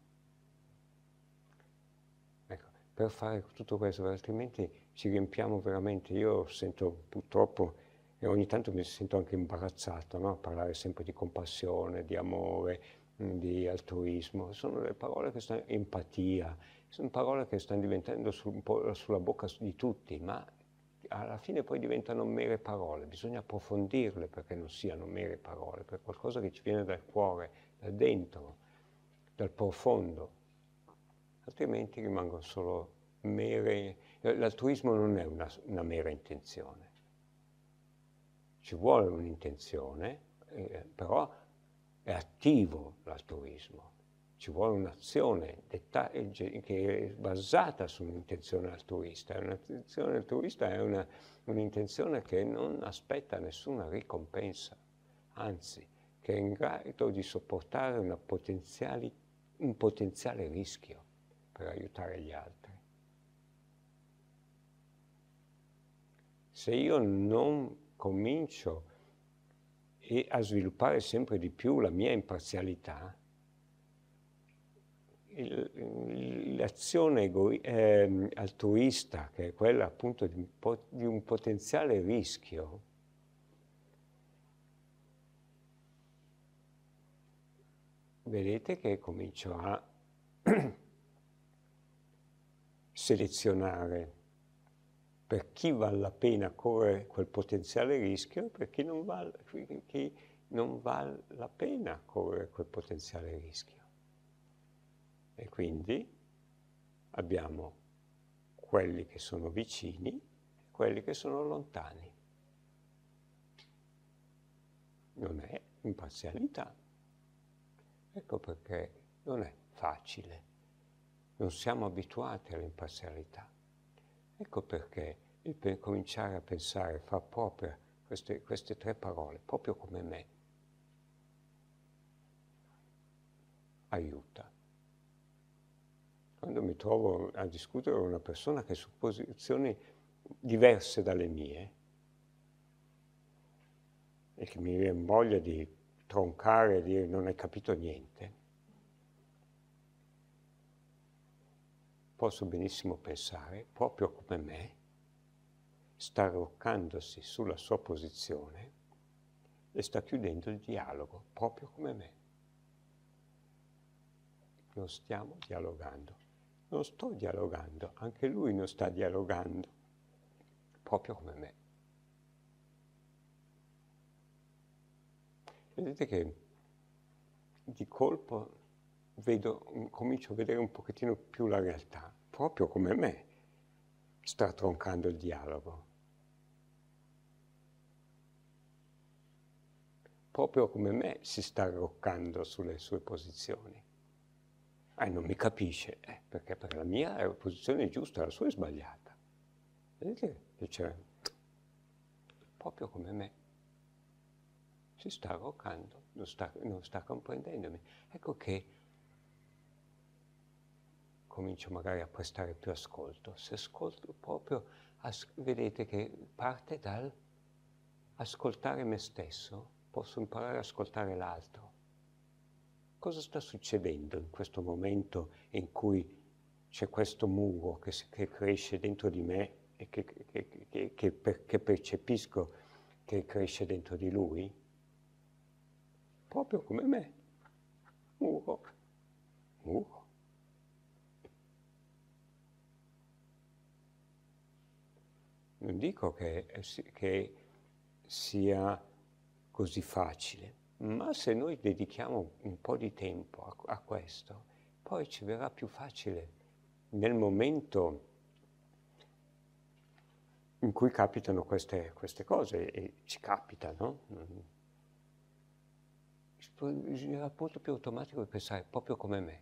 Ecco, per fare tutto questo, altrimenti ci riempiamo veramente. Io sento purtroppo, e ogni tanto mi sento anche imbarazzato, no? A parlare sempre di compassione, di amore, di altruismo. Sono le parole che stanno, empatia, sono parole che stanno diventando un po' sulla bocca di tutti, ma alla fine poi diventano mere parole. Bisogna approfondirle perché non siano mere parole, per qualcosa che ci viene dal cuore, da dentro, dal profondo. Altrimenti rimangono solo mere... L'altruismo non è una mera intenzione. Ci vuole un'intenzione, però è attivo l'altruismo. Ci vuole un'azione che è basata su un'intenzione altruista. Un'intenzione altruista è un'intenzione che non aspetta nessuna ricompensa, anzi, che è in grado di sopportare un potenziale rischio per aiutare gli altri. Se io non comincio a sviluppare sempre di più la mia imparzialità, l'azione altruista, che è quella appunto di un potenziale rischio, vedete che comincio a selezionare per chi vale la pena correre quel potenziale rischio e per chi non vale la pena correre quel potenziale rischio. E quindi abbiamo quelli che sono vicini e quelli che sono lontani. Non è imparzialità. Ecco perché non è facile. Non siamo abituati all'imparzialità. Ecco perché per cominciare a pensare, far propria queste tre parole, proprio come me, aiuta. Quando mi trovo a discutere con una persona che è su posizioni diverse dalle mie, e che mi viene voglia di troncare e dire non hai capito niente, posso benissimo pensare, proprio come me, sta arroccandosi sulla sua posizione e sta chiudendo il dialogo, proprio come me. Non stiamo dialogando, non sto dialogando, anche lui non sta dialogando, proprio come me. Vedete che di colpo comincio a vedere un pochettino più la realtà, proprio come me sta troncando il dialogo. Proprio come me si sta arroccando sulle sue posizioni. Non mi capisce, perché la mia posizione è giusta, la sua è sbagliata. Vedete che c'è? Proprio come me. Si sta arroccando, non sta comprendendomi. Ecco che comincio magari a prestare più ascolto. Se ascolto proprio, vedete che parte dal ascoltare me stesso, posso imparare ad ascoltare l'altro. Cosa sta succedendo in questo momento in cui c'è questo muro che cresce dentro di me e che percepisco che cresce dentro di lui? Proprio come me. Muro. Non dico che sia così facile, ma se noi dedichiamo un po' di tempo a questo, poi ci verrà più facile nel momento in cui capitano queste cose, e ci capitano, bisognerà molto più automatico di pensare proprio come me.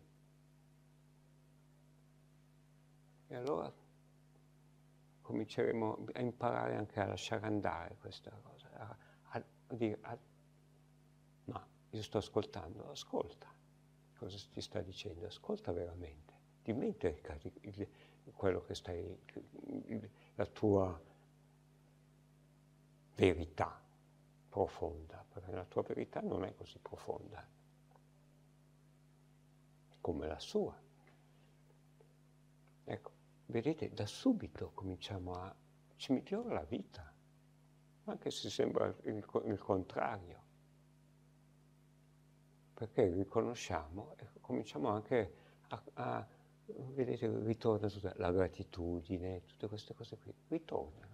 E allora cominceremo a imparare anche a lasciare andare questa cosa, a dire, ma io sto ascoltando, ascolta cosa ti sta dicendo, ascolta veramente, dimentica quello che la tua verità profonda, perché la tua verità non è così profonda come la sua. Ecco, vedete, da subito ci migliora la vita, anche se sembra il contrario, perché riconosciamo e cominciamo anche vedete, ritorna tutta la gratitudine, tutte queste cose qui, ritornano.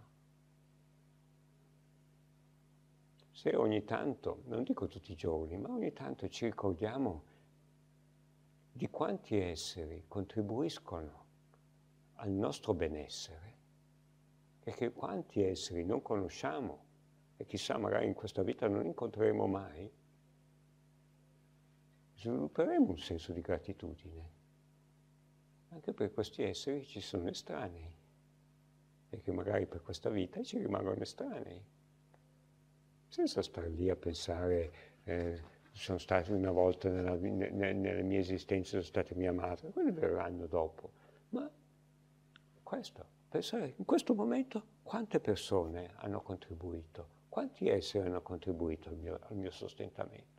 Se ogni tanto, non dico tutti i giorni, ma ogni tanto ci ricordiamo di quanti esseri contribuiscono al nostro benessere e che quanti esseri non conosciamo e chissà magari in questa vita non incontreremo mai, svilupperemo un senso di gratitudine. Anche per questi esseri ci sono estranei e che magari per questa vita ci rimangono estranei. Senza stare lì a pensare, sono stati una volta nella mia esistenza, sono stati mia madre, quelli verranno dopo. Ma questo, pensare in questo momento quante persone hanno contribuito, quanti esseri hanno contribuito al mio sostentamento.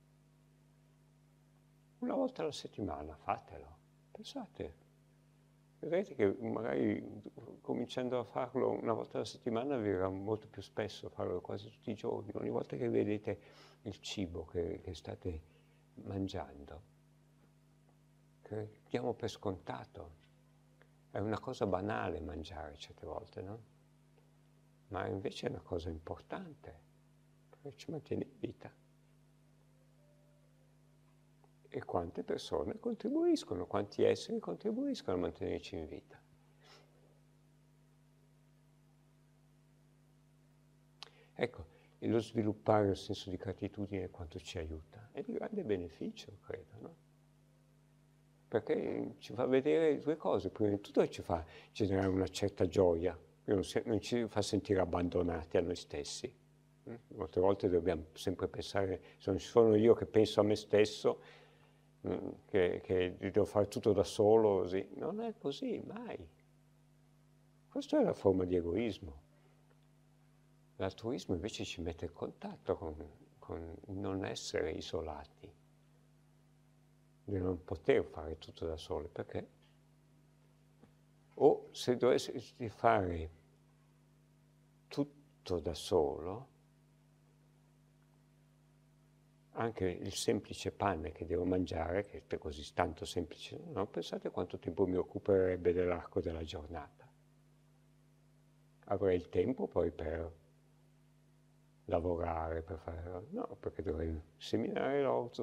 Una volta alla settimana fatelo, pensate. Vedrete che magari cominciando a farlo una volta alla settimana vi verrà molto più spesso farlo quasi tutti i giorni, ogni volta che vedete il cibo che state mangiando, che diamo per scontato. È una cosa banale mangiare certe volte, no? Ma invece è una cosa importante, perché ci mantiene in vita. E quante persone contribuiscono, quanti esseri contribuiscono a mantenerci in vita. Ecco, e lo sviluppare il senso di gratitudine quanto ci aiuta. È di grande beneficio, credo, no? Perché ci fa vedere due cose. Prima di tutto ci fa generare una certa gioia, non ci fa sentire abbandonati a noi stessi. Molte volte dobbiamo sempre pensare, sono io che penso a me stesso, che devo fare tutto da solo, così. Non è così, mai. Questa è la forma di egoismo. L'altruismo invece ci mette in contatto con il non essere isolati, di non poter fare tutto da soli, perché o se dovessi fare tutto da solo, anche il semplice pane che devo mangiare, che è così tanto semplice, no? Pensate quanto tempo mi occuperebbe dell'arco della giornata. Avrei il tempo poi per lavorare, per fare... No, perché dovrei seminare l'orzo,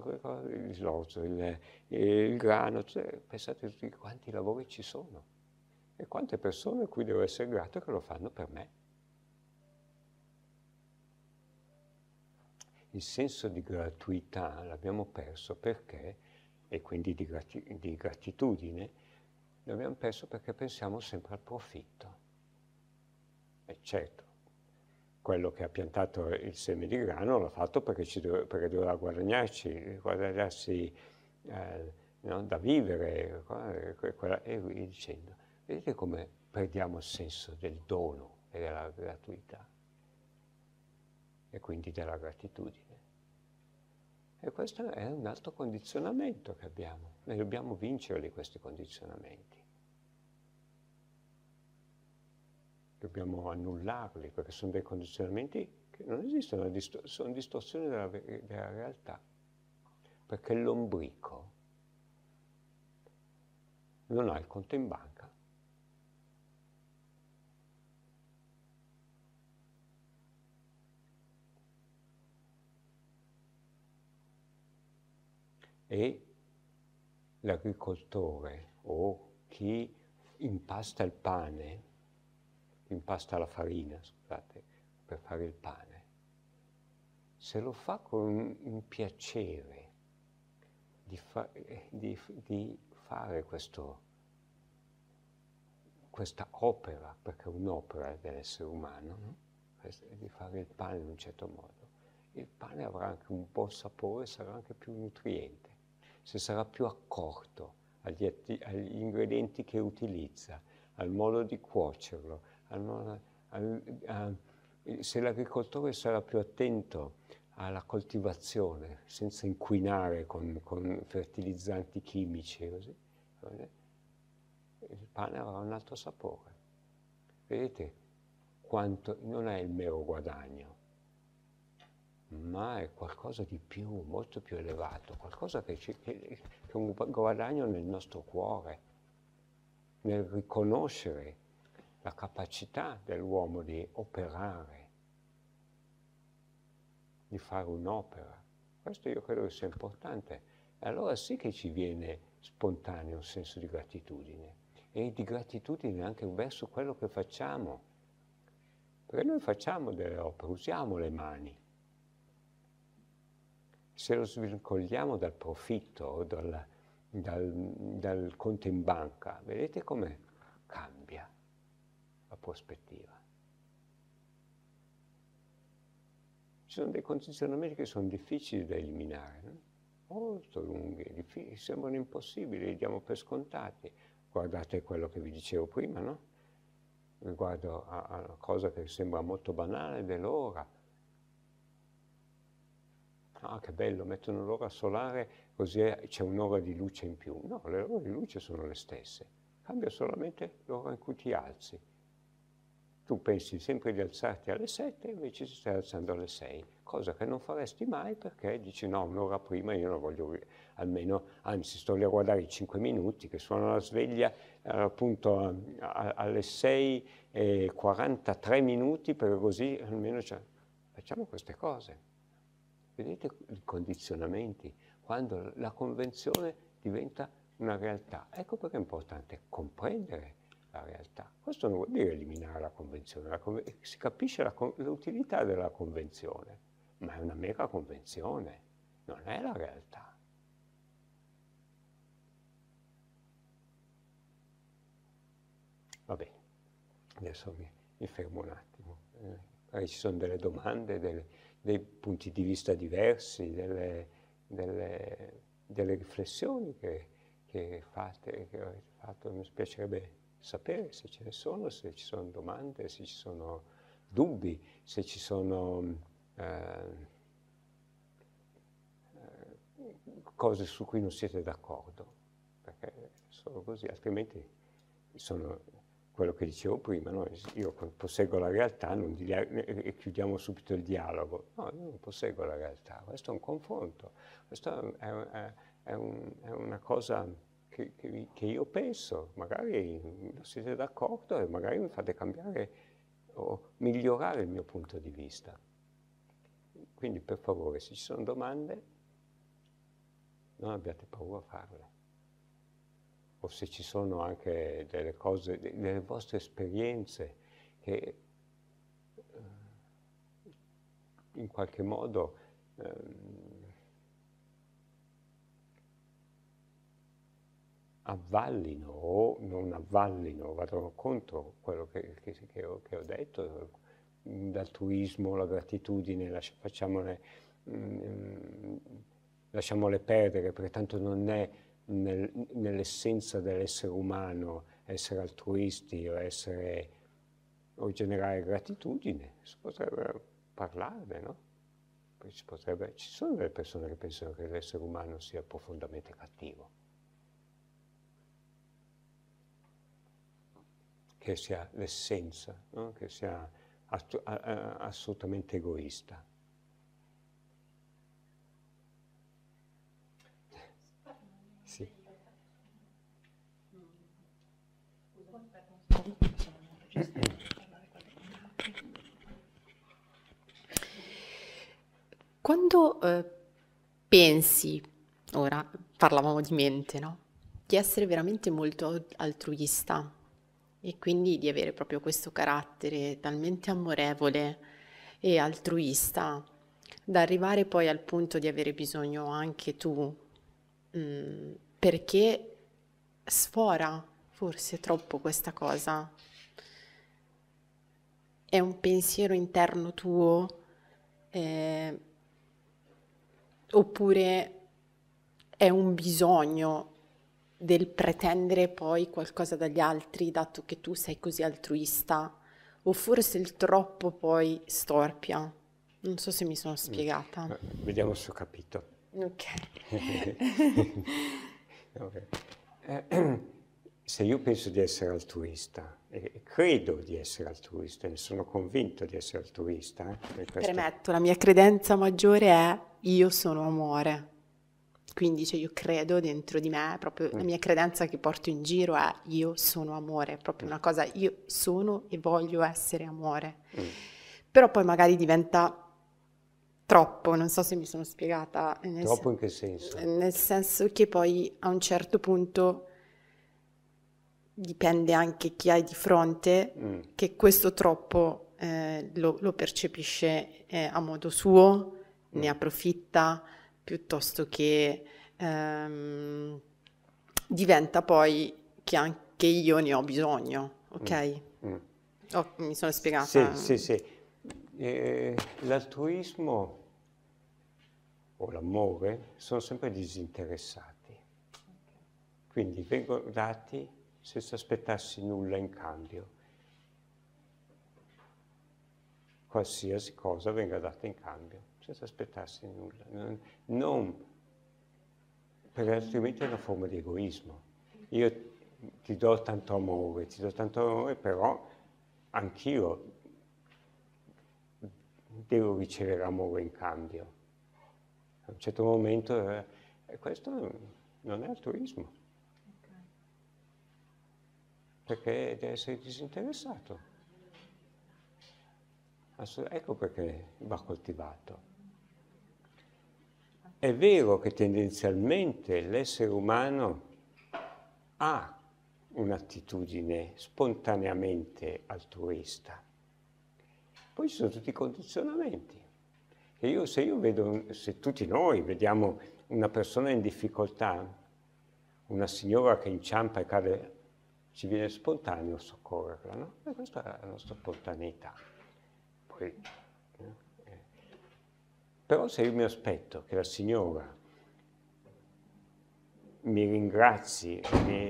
il grano, cioè, pensate a tutti quanti lavori ci sono e quante persone a cui devo essere grato che lo fanno per me. Il senso di gratuità l'abbiamo perso perché, e quindi di gratitudine, l'abbiamo perso perché pensiamo sempre al profitto. E certo, quello che ha piantato il seme di grano l'ha fatto perché doveva guadagnarsi no, da vivere, e via dicendo. Vedete come perdiamo il senso del dono e della gratuità e quindi della gratitudine. E questo è un altro condizionamento che abbiamo. Noi dobbiamo vincerli questi condizionamenti. Dobbiamo annullarli perché sono dei condizionamenti che non esistono, sono distorsioni della realtà. Perché l'ombrico non ha il conto in banca. E l'agricoltore o chi impasta il pane, impasta la farina, scusate, per fare il pane, se lo fa con un piacere di fare questa opera, perché è un'opera dell'essere umano, no? Di fare il pane in un certo modo, il pane avrà anche un buon sapore, sarà anche più nutriente, se sarà più accorto agli ingredienti che utilizza, al modo di cuocerlo, se l'agricoltore sarà più attento alla coltivazione, senza inquinare con fertilizzanti chimici, così, il pane avrà un altro sapore. Vedete quanto non è il mero guadagno, ma è qualcosa di più, molto più elevato, qualcosa che è un guadagno nel nostro cuore, nel riconoscere la capacità dell'uomo di operare, di fare un'opera. Questo io credo che sia importante. E allora sì che ci viene spontaneo un senso di gratitudine, e di gratitudine anche verso quello che facciamo. Perché noi facciamo delle opere, usiamo le mani. Se lo svincoliamo dal profitto o dal conto in banca, vedete come cambia la prospettiva. Ci sono dei condizionamenti che sono difficili da eliminare, no? Molto lunghi, sembrano impossibili, li diamo per scontati. Guardate quello che vi dicevo prima, no? Riguardo a una cosa che sembra molto banale, dell'ora. Ah, che bello, mettono l'ora solare così c'è un'ora di luce in più. No, le ore di luce sono le stesse. Cambia solamente l'ora in cui ti alzi. Tu pensi sempre di alzarti alle 7, invece ti stai alzando alle 6, cosa che non faresti mai perché dici no, un'ora prima io non voglio almeno, anzi sto lì a guardare i 5 minuti che suona la sveglia appunto alle 6:43 minuti, per così almeno facciamo queste cose. Vedete i condizionamenti, quando la convenzione diventa una realtà. Ecco perché è importante comprendere la realtà. Questo non vuol dire eliminare la convenzione, si capisce l'utilità della convenzione, ma è una mera convenzione, non è la realtà. Va bene, adesso mi fermo un attimo. Ci sono delle domande, dei punti di vista diversi, delle riflessioni che fate, che avete fatto. Mi piacerebbe sapere se ce ne sono, se ci sono domande, se ci sono dubbi, se ci sono cose su cui non siete d'accordo, perché solo così, altrimenti sono quello che dicevo prima, no? Io posseggo la realtà e chiudiamo subito il dialogo. No, io non posseggo la realtà, questo è un confronto, questo è una cosa che io penso, magari non siete d'accordo e magari mi fate cambiare o migliorare il mio punto di vista. Quindi per favore, se ci sono domande, non abbiate paura a farle. O se ci sono anche delle cose, delle vostre esperienze che in qualche modo avvallino o non avvallino, vadano contro quello che ho detto, l'altruismo, la gratitudine, lasciamole perdere, perché tanto non è nell'essenza dell'essere umano essere altruisti o generare gratitudine. Si potrebbe parlarne, no? Ci sono delle persone che pensano che l'essere umano sia profondamente cattivo, che sia l'essenza, no? Che sia assolutamente egoista. Sì. Quando pensi, ora parlavamo di mente, no? Di essere veramente molto altruista e quindi di avere proprio questo carattere talmente amorevole e altruista da arrivare poi al punto di avere bisogno anche tu, perché sfora forse troppo questa cosa. È un pensiero interno tuo, oppure è un bisogno del pretendere poi qualcosa dagli altri, dato che tu sei così altruista, o forse il troppo poi storpia. Non so se mi sono spiegata. Vediamo se ho capito. Ok. Se io penso di essere altruista e credo di essere altruista, ne sono convinto di essere altruista. Premetto, la mia credenza maggiore è io sono amore. Quindi io credo dentro di me, proprio la mia credenza che porto in giro è io sono amore, è proprio una cosa, io sono e voglio essere amore. Però poi magari diventa troppo, non so se mi sono spiegata. Troppo in che senso? Nel senso che poi a un certo punto dipende anche chi hai di fronte, che questo troppo lo percepisce a modo suo, ne approfitta, piuttosto che diventa poi che anche io ne ho bisogno, ok? Mi sono spiegata? Sì. L'altruismo o l'amore sono sempre disinteressati, quindi vengono dati senza aspettarsi nulla in cambio. Qualsiasi cosa venga data in cambio, senza aspettarsi nulla. Perché altrimenti è una forma di egoismo. Io ti do tanto amore, però anch'io devo ricevere amore in cambio. A un certo momento questo non è altruismo, perché deve essere disinteressato. Ecco perché va coltivato. È vero che tendenzialmente l'essere umano ha un'attitudine spontaneamente altruista. Poi ci sono tutti i condizionamenti. Se tutti noi vediamo una persona in difficoltà, una signora che inciampa e cade, ci viene spontaneo soccorrerla, no? E questa è la nostra spontaneità. Però se io mi aspetto che la signora mi ringrazi,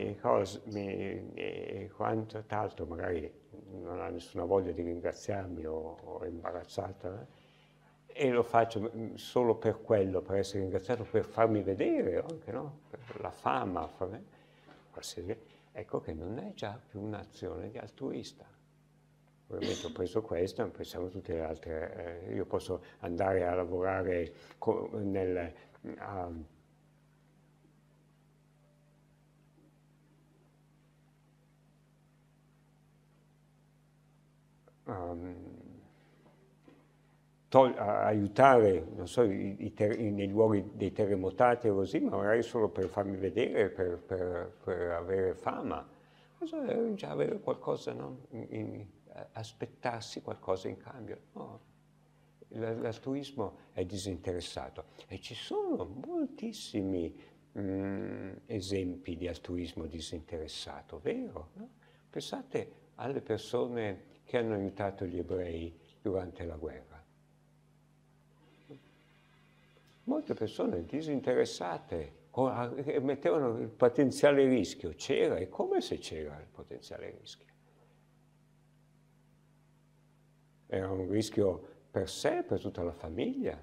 e quant'altro, magari non ha nessuna voglia di ringraziarmi o è imbarazzata, e lo faccio solo per quello, per essere ringraziato, per farmi vedere anche, no? Per la fama, ecco che non è già più un'azione di altruista. Ovviamente ho preso questa, pensiamo tutte le altre. Io posso andare a lavorare aiutare, non so, nei luoghi dei terremotati o così, ma magari solo per farmi vedere, per avere fama. Questo è già avere qualcosa, no? Aspettarsi qualcosa in cambio. No. L'altruismo è disinteressato e ci sono moltissimi esempi di altruismo disinteressato, vero? No? Pensate alle persone che hanno aiutato gli ebrei durante la guerra. Molte persone disinteressate mettevano il potenziale rischio. C'era, e come se c'era il potenziale rischio? Era un rischio per sé, per tutta la famiglia,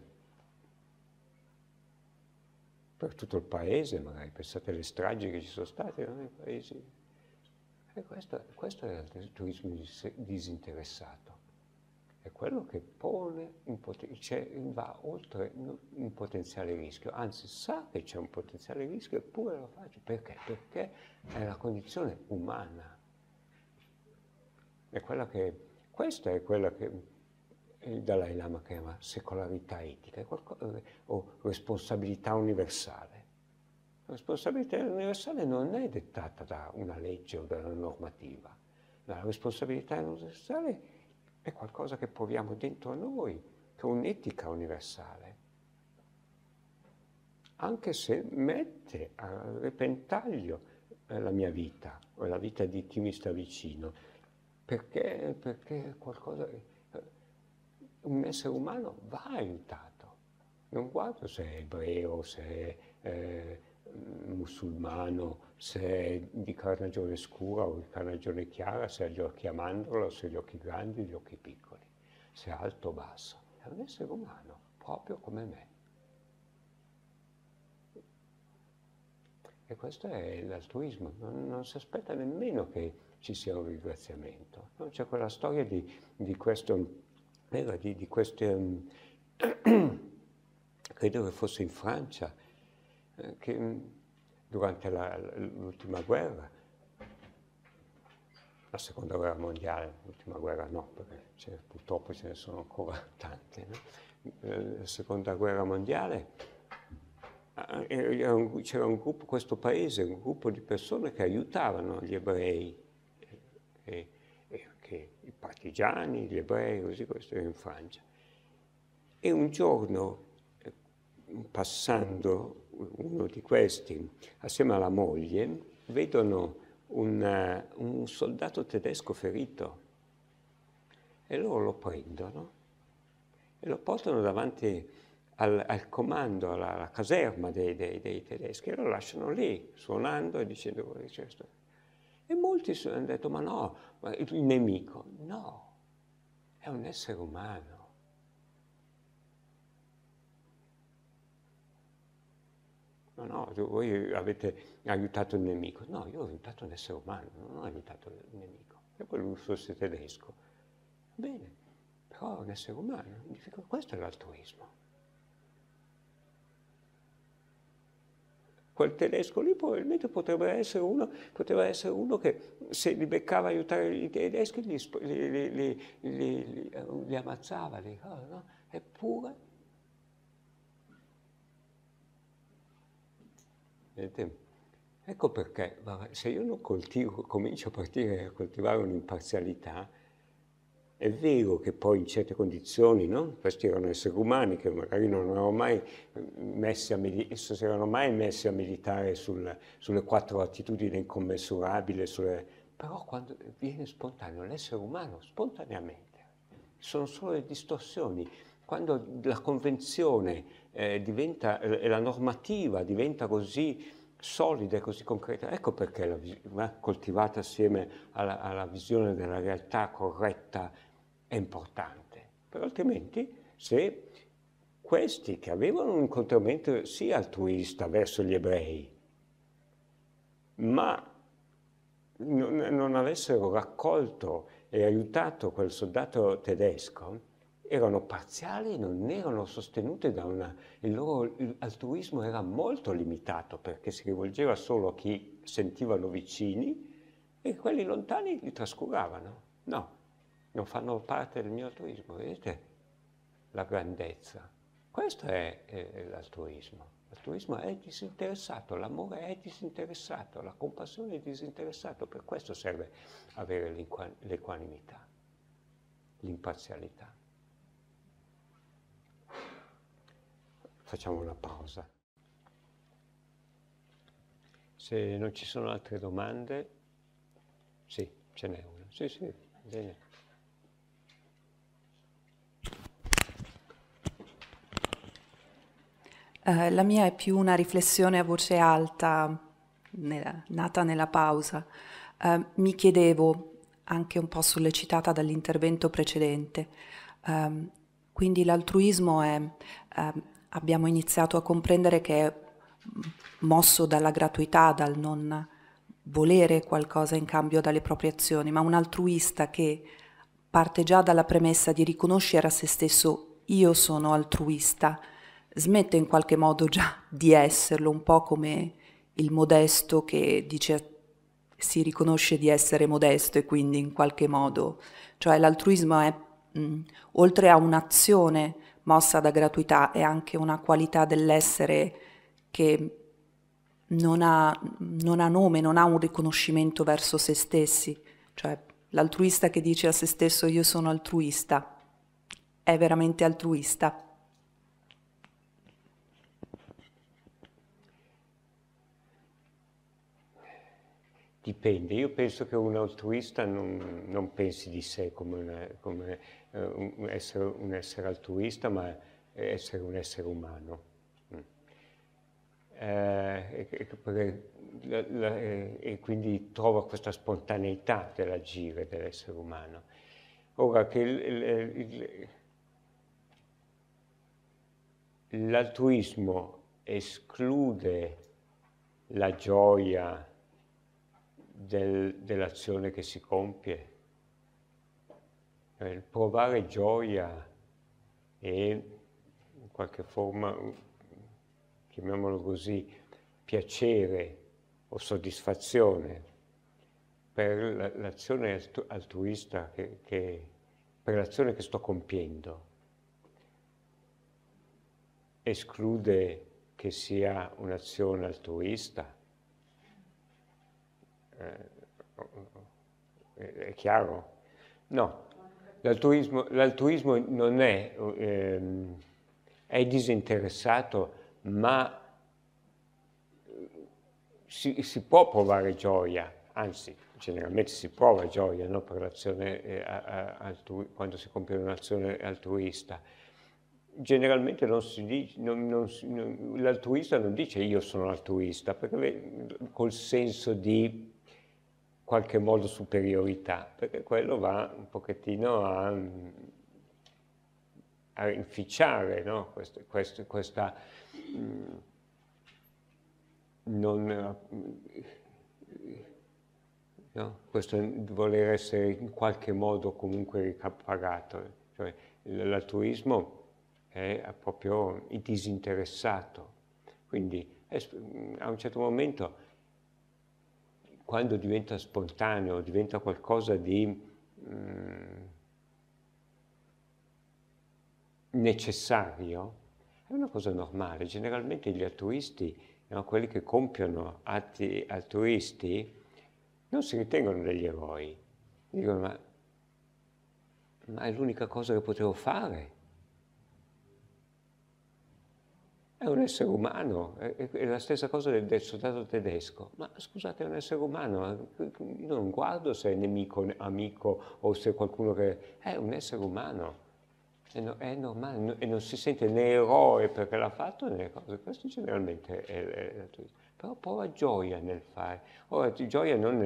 per tutto il paese, magari. Pensate alle stragi che ci sono state nei paesi. E questo è l'altruismo disinteressato. È quello che pone va oltre un potenziale rischio, anzi sa che c'è un potenziale rischio eppure lo faccio. Perché? Perché è la condizione umana. Questa è quella che il Dalai Lama chiama secolarità etica, o responsabilità universale. La responsabilità universale non è dettata da una legge o da una normativa. La responsabilità universale è qualcosa che proviamo dentro noi, che è un'etica universale, anche se mette a repentaglio la mia vita o la vita di chi mi sta vicino, perché un essere umano va aiutato. Non guardo se è ebreo, se è musulmano, se è di carnagione scura o di carnagione chiara, se ha gli occhi a mandorla o se ha gli occhi grandi o gli occhi piccoli, se è alto o basso. È un essere umano, proprio come me. E questo è l'altruismo, non si aspetta nemmeno che ci sia un ringraziamento. No? C'è quella storia di questo, credo che fosse in Francia, che durante l'ultima guerra, la seconda guerra mondiale, l'ultima guerra no, perché purtroppo ce ne sono ancora tante, no? La seconda guerra mondiale, c'era un gruppo, questo paese, un gruppo di persone che aiutavano gli ebrei, e anche i partigiani, gli ebrei, così. Questo era in Francia. E un giorno, passando, uno di questi, assieme alla moglie, vedono un soldato tedesco ferito e loro lo prendono e lo portano davanti al comando, alla caserma dei tedeschi, e lo lasciano lì, suonando e dicendo questo. E molti hanno detto, ma no, ma il nemico. No, è un essere umano. No, voi avete aiutato il nemico. No, io ho aiutato un essere umano, non ho aiutato il nemico. E poi lui fosse tedesco. Bene, però è un essere umano. Questo è l'altruismo. Quel tedesco lì probabilmente poteva essere uno che se li beccava aiutare i tedeschi li ammazzava, no? Eppure, vedete, ecco perché se io non comincio a coltivare un'imparzialità, è vero che poi in certe condizioni, no? Questi erano esseri umani che magari non erano mai si erano mai messi a meditare sulle 4 attitudini incommensurabili, però quando viene spontaneo, l'essere umano spontaneamente, sono solo le distorsioni. Quando la convenzione diventa, e la normativa diventa così solida e così concreta. Ecco perché va coltivata assieme alla visione della realtà corretta è importante. Però altrimenti, se questi che avevano un incontramento sì altruista verso gli ebrei, ma non avessero raccolto e aiutato quel soldato tedesco, erano parziali, non erano sostenute da il loro altruismo era molto limitato perché si rivolgeva solo a chi sentivano vicini e quelli lontani li trascuravano. No, non fanno parte del mio altruismo, vedete la grandezza. Questo è l'altruismo. L'altruismo è disinteressato, l'amore è disinteressato, la compassione è disinteressato, per questo serve avere l'equanimità, l'imparzialità. Facciamo una pausa. Se non ci sono altre domande, sì, ce n'è una. Sì, sì, bene. La mia è più una riflessione a voce alta, nata nella pausa. Mi chiedevo, anche un po' sollecitata dall'intervento precedente, quindi l'altruismo è, abbiamo iniziato a comprendere che è mosso dalla gratuità, dal non volere qualcosa in cambio dalle proprie azioni, ma un altruista che parte già dalla premessa di riconoscere a se stesso io sono altruista, smette in qualche modo già di esserlo, un po' come il modesto che dice si riconosce di essere modesto e quindi in qualche modo, cioè l'altruismo è oltre a un'azione mossa da gratuità è anche una qualità dell'essere che non ha nome, non ha un riconoscimento verso se stessi, cioè l'altruista che dice a se stesso io sono altruista è veramente altruista. Dipende, io penso che un altruista non pensi di sé come un essere altruista, ma essere un essere umano. E quindi trova questa spontaneità dell'agire dell'essere umano. Ora che l'altruismo esclude la gioia dell'azione che si compie, il provare gioia e in qualche forma, chiamiamolo così, piacere o soddisfazione per l'azione altruista, per l'azione che sto compiendo, esclude che sia un'azione altruista. È chiaro? No, l'altruismo non è disinteressato, ma si può provare gioia, anzi, generalmente si prova gioia, no, per l'azione quando si compie un'azione altruista. Generalmente non si dice, l'altruista non dice io sono altruista, perché col senso di qualche modo superiorità, perché quello va un pochettino a inficiare, no? Questa no? Questo voler essere in qualche modo comunque ricapagato, cioè l'altruismo è proprio disinteressato, quindi a un certo momento, quando diventa spontaneo, diventa qualcosa di necessario, è una cosa normale. Generalmente gli altruisti, no, quelli che compiono atti altruisti, non si ritengono degli eroi. Dicono, ma è l'unica cosa che potevo fare. È un essere umano, è la stessa cosa del soldato tedesco. Ma scusate, è un essere umano, io non guardo se è nemico, amico o se è qualcuno che... È un essere umano, è normale e non si sente né eroe perché l'ha fatto né cose. Questo generalmente è l'altruismo. però prova gioia nel fare. Ora, gioia non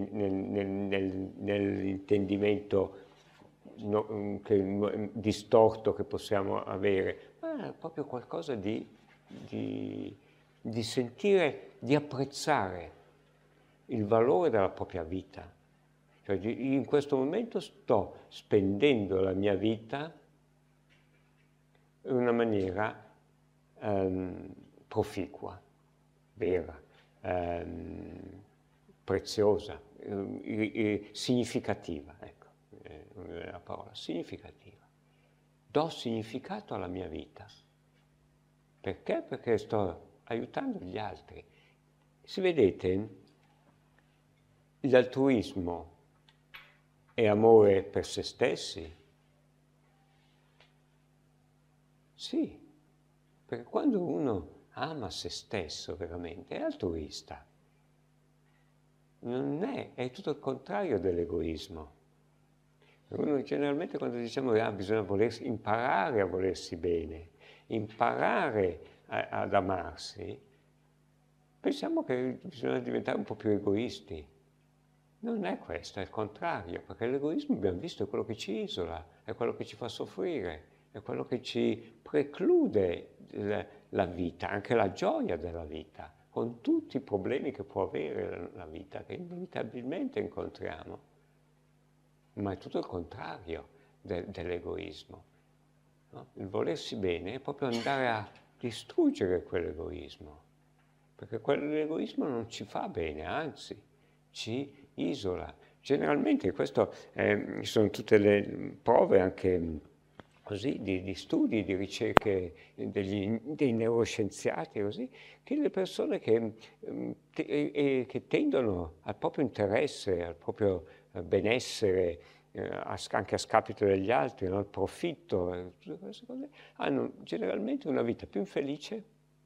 nell'intendimento distorto che possiamo avere, ma è proprio qualcosa di sentire, di apprezzare il valore della propria vita. Cioè, in questo momento sto spendendo la mia vita in una maniera proficua, vera, preziosa, significativa, ecco, la parola, significativa. Do significato alla mia vita. Perché? Perché sto aiutando gli altri. Se vedete, l'altruismo è amore per se stessi? Sì, perché quando uno ama se stesso veramente è altruista. Non è tutto il contrario dell'egoismo. Uno, generalmente quando diciamo che bisogna imparare a volersi bene, imparare ad amarsi, pensiamo che bisogna diventare un po' più egoisti. Non è questo, è il contrario, perché l'egoismo, abbiamo visto, è quello che ci isola, è quello che ci fa soffrire, è quello che ci preclude la vita, anche la gioia della vita, con tutti i problemi che può avere la vita, che inevitabilmente incontriamo. Ma è tutto il contrario dell'egoismo. No? Il volersi bene è proprio andare a distruggere quell'egoismo, perché quell'egoismo non ci fa bene, anzi, ci isola. Generalmente questo ci sono tutte le prove anche così di studi, di ricerche dei neuroscienziati così, che le persone che tendono al proprio interesse, al proprio benessere, anche a scapito degli altri, no? Al profitto, tutte queste cose, hanno generalmente una vita più infelice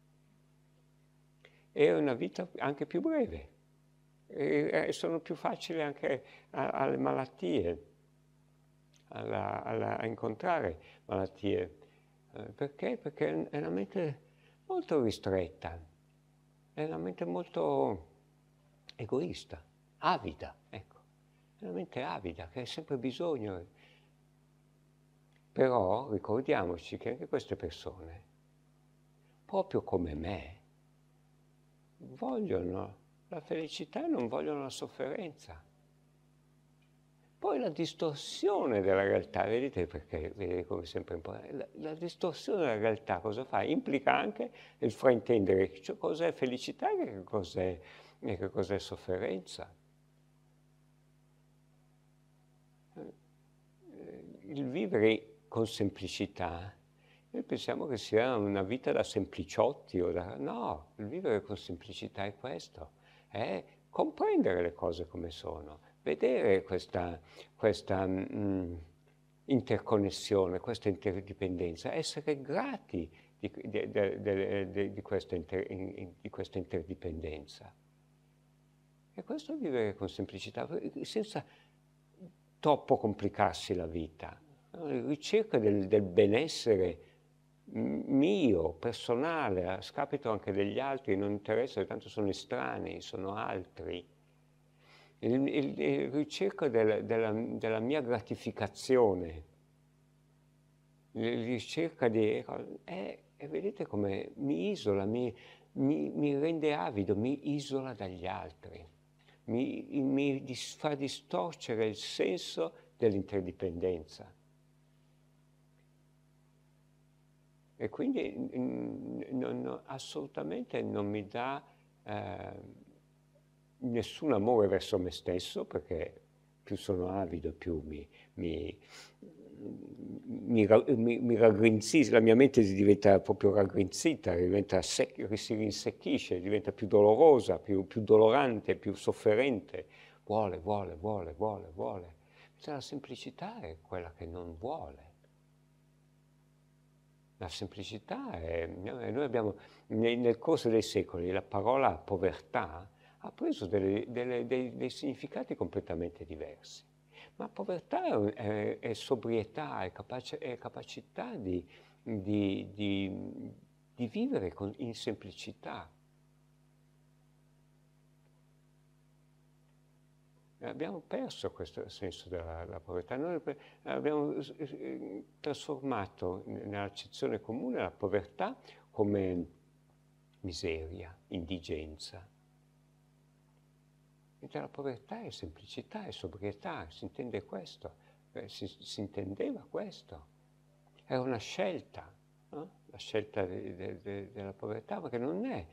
e una vita anche più breve. E sono più facili anche alle malattie, a incontrare malattie. Perché? Perché è una mente molto ristretta, è una mente molto egoista, avida, ecco. È una mente avida, che ha sempre bisogno. Però ricordiamoci che anche queste persone, proprio come me, vogliono la felicità e non vogliono la sofferenza. Poi la distorsione della realtà, vedete perché, vedete come sempre la distorsione della realtà cosa fa? Implica anche il fraintendere cioè, cos'è felicità e che cos'è sofferenza. Il vivere con semplicità, noi pensiamo che sia una vita da sempliciotti no, il vivere con semplicità è questo, è comprendere le cose come sono, vedere questa interconnessione, questa interdipendenza, essere grati di questa interdipendenza. E questo è vivere con semplicità, senza troppo complicarsi la vita. Ricerca del benessere mio, personale, a scapito anche degli altri, non interessa, tanto sono estranei, sono altri. Ricerca della mia gratificazione, ricerca di... e vedete come mi isola, mi rende avido, mi isola dagli altri, mi fa distorcere il senso dell'interdipendenza. E quindi assolutamente non mi dà nessun amore verso me stesso, perché più sono avido, più mi raggrinzisce, la mia mente diventa proprio raggrinzita, si rinsecchisce, diventa più dolorosa, più dolorante, più sofferente. Vuole. Cioè, la semplicità è quella che non vuole. La semplicità è... Noi abbiamo, nel corso dei secoli, la parola povertà ha preso dei significati completamente diversi. Ma povertà è sobrietà, è capacità di vivere in semplicità. Abbiamo perso questo senso della povertà. Noi abbiamo trasformato nell'accezione comune la povertà come miseria, indigenza. Mentre la povertà è semplicità, è sobrietà, si intende questo, si intendeva questo. Era una scelta, no? La scelta della povertà, perché non è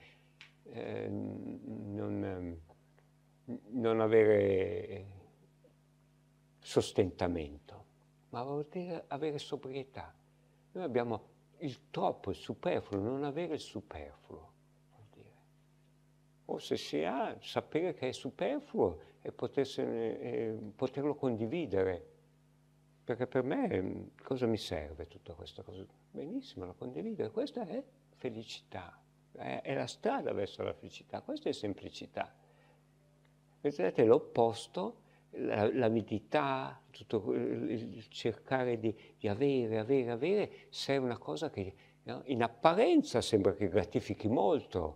non avere sostentamento, ma vuol dire avere sobrietà. Noi abbiamo il troppo, il superfluo, non avere il superfluo, vuol dire. O se si ha, sapere che è superfluo e poterlo condividere. Perché per me cosa mi serve tutta questa cosa? Benissimo, la condividere. Questa è felicità, è la strada verso la felicità, questa è semplicità. Vedete l'opposto, l'avidità, tutto il cercare di avere, se è una cosa che, no, in apparenza sembra che gratifichi molto,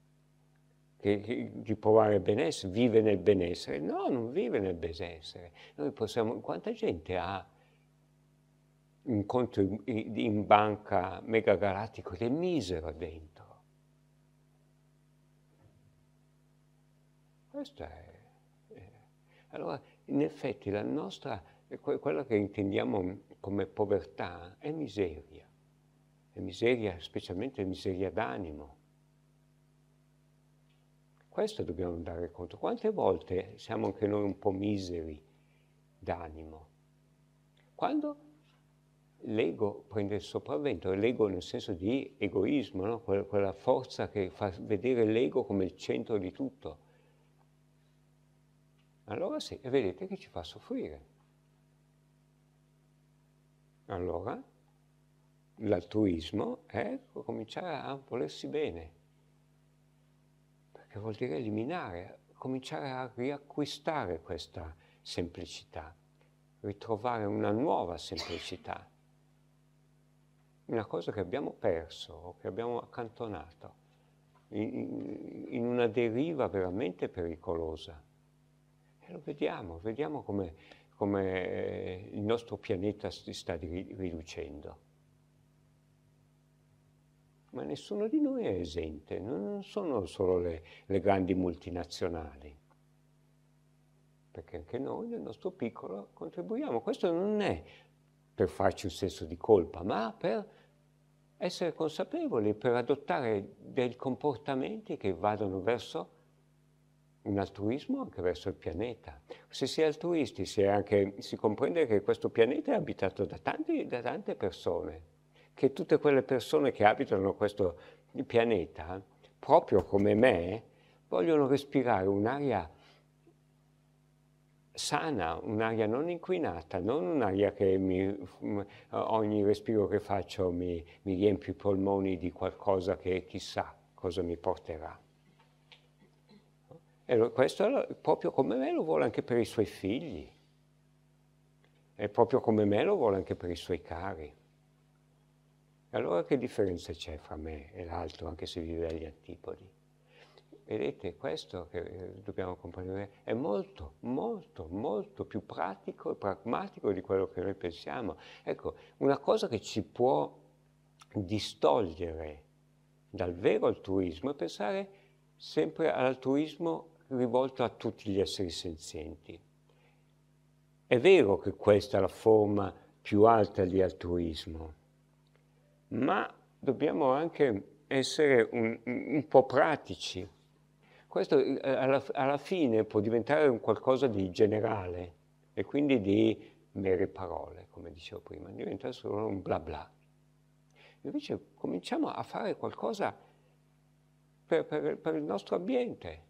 di provare benessere, vive nel benessere. No, non vive nel benessere. Noi possiamo, quanta gente ha un conto in banca mega galattico ed è misero dentro. Questo è. Allora, in effetti, la nostra, quella che intendiamo come povertà è miseria, specialmente miseria d'animo. Questo dobbiamo dare conto. Quante volte siamo anche noi un po' miseri d'animo? Quando l'ego prende il sopravvento, l'ego nel senso di egoismo, no? Quella forza che fa vedere l'ego come il centro di tutto. Allora sì, e vedete che ci fa soffrire. Allora l'altruismo è cominciare a volersi bene, perché vuol dire eliminare, cominciare a riacquistare questa semplicità, ritrovare una nuova semplicità, una cosa che abbiamo perso o che abbiamo accantonato in una deriva veramente pericolosa. E lo vediamo come il nostro pianeta si sta riducendo. Ma nessuno di noi è esente, non sono solo le grandi multinazionali, perché anche noi nel nostro piccolo contribuiamo. Questo non è per farci un senso di colpa, ma per essere consapevoli, per adottare dei comportamenti che vadano verso un altruismo anche verso il pianeta. Se si è altruisti si comprende che questo pianeta è abitato da tante persone, che tutte quelle persone che abitano questo pianeta, proprio come me, vogliono respirare un'aria sana, un'aria non inquinata, non un'aria che ogni respiro che faccio mi riempie i polmoni di qualcosa che chissà cosa mi porterà. E questo proprio come me lo vuole anche per i suoi figli, e proprio come me lo vuole anche per i suoi cari. Allora che differenza c'è fra me e l'altro, anche se vive agli antipodi? Vedete, questo che dobbiamo comprendere è molto, molto, molto più pratico e pragmatico di quello che noi pensiamo. Ecco, una cosa che ci può distogliere dal vero altruismo è pensare sempre all'altruismo rivolto a tutti gli esseri senzienti. È vero che questa è la forma più alta di altruismo, ma dobbiamo anche essere un po' pratici. Questo alla fine può diventare un qualcosa di generale e quindi di mere parole, come dicevo prima, diventa solo un bla bla. Invece cominciamo a fare qualcosa per il nostro ambiente.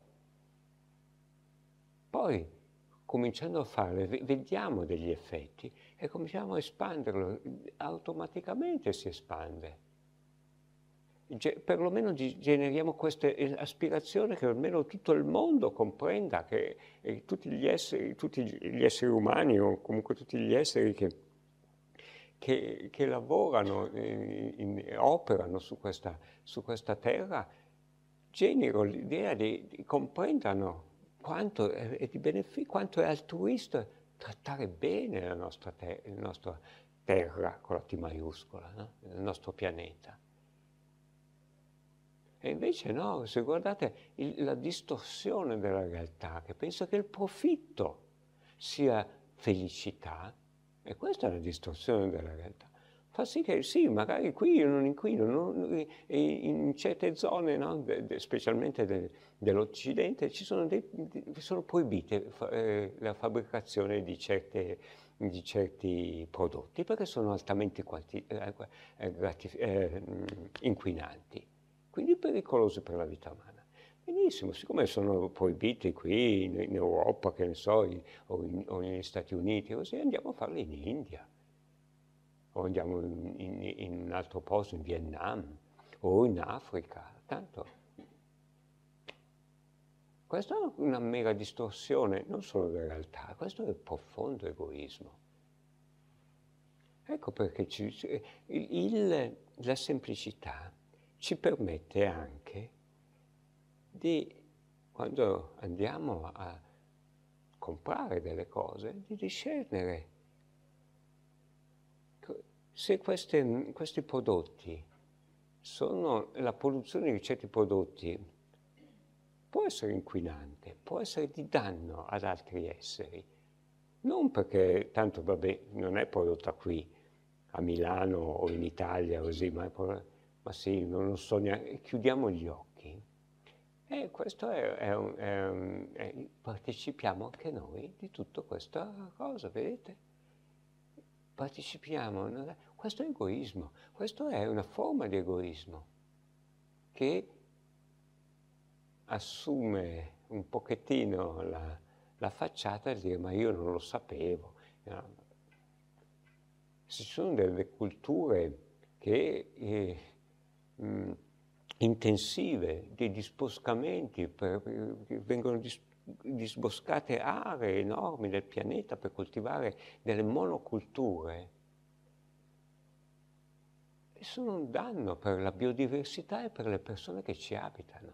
Poi, cominciando a farlo, vediamo degli effetti e cominciamo a espanderlo, automaticamente si espande. Perlomeno generiamo questa aspirazione che almeno tutto il mondo comprenda, che tutti gli esseri umani o comunque tutti gli esseri che lavorano, operano su questa terra, generino l'idea di comprendano quanto è di beneficio, quanto è altruista trattare bene la nostra terra con la T maiuscola, no? Il nostro pianeta. E invece no, se guardate la distorsione della realtà, che pensa che il profitto sia felicità, e questa è la distorsione della realtà. Fa sì che sì, magari qui io non inquino, in certe zone, no, specialmente dell'Occidente, sono proibite la fabbricazione di certi prodotti perché sono altamente inquinanti, quindi pericolosi per la vita umana. Benissimo, siccome sono proibiti qui in Europa, che ne so, o negli Stati Uniti, così andiamo a farli in India, o andiamo in un altro posto, in Vietnam, o in Africa, tanto. Questa è una mera distorsione, non solo della realtà, questo è profondo egoismo. Ecco perché la semplicità ci permette anche di, quando andiamo a comprare delle cose, di discernere se questi prodotti la produzione di certi prodotti può essere inquinante, può essere di danno ad altri esseri, non perché tanto vabbè non è prodotta qui a Milano o in Italia così, ma sì, non lo so neanche, chiudiamo gli occhi. E questo partecipiamo anche noi di tutta questa cosa, vedete? Partecipiamo, questo è egoismo, questo è una forma di egoismo che assume un pochettino la facciata di dire ma io non lo sapevo. Ci sono delle culture che intensive di disboscamenti, vengono disboscate aree enormi del pianeta per coltivare delle monoculture, e sono un danno per la biodiversità e per le persone che ci abitano.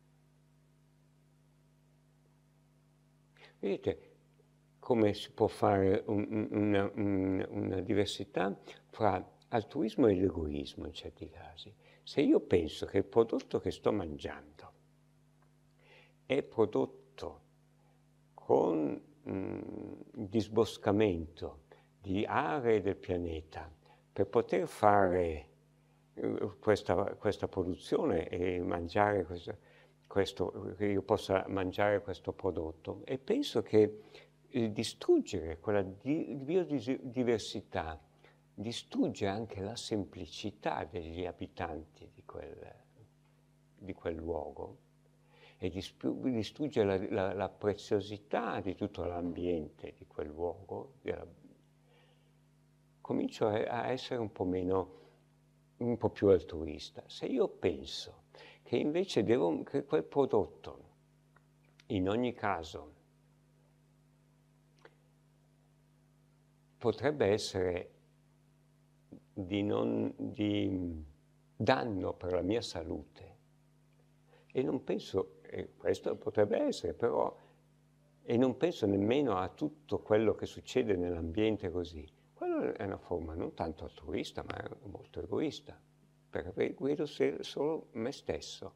Vedete come si può fare una diversità fra altruismo e l'egoismo in certi casi. Se io penso che il prodotto che sto mangiando è prodotto con disboscamento di aree del pianeta per poter fare questa produzione e mangiare che io possa mangiare questo prodotto, e penso che distruggere quella biodiversità distrugge anche la semplicità degli abitanti di quel luogo e distrugge la preziosità di tutto l'ambiente di quel luogo. Comincio a essere un po' più altruista. Se io penso che invece che quel prodotto in ogni caso potrebbe essere di danno per la mia salute, e non penso, questo potrebbe essere però, e non penso nemmeno a tutto quello che succede nell'ambiente così, quello è una forma non tanto altruista ma molto egoista, perché vedo solo me stesso.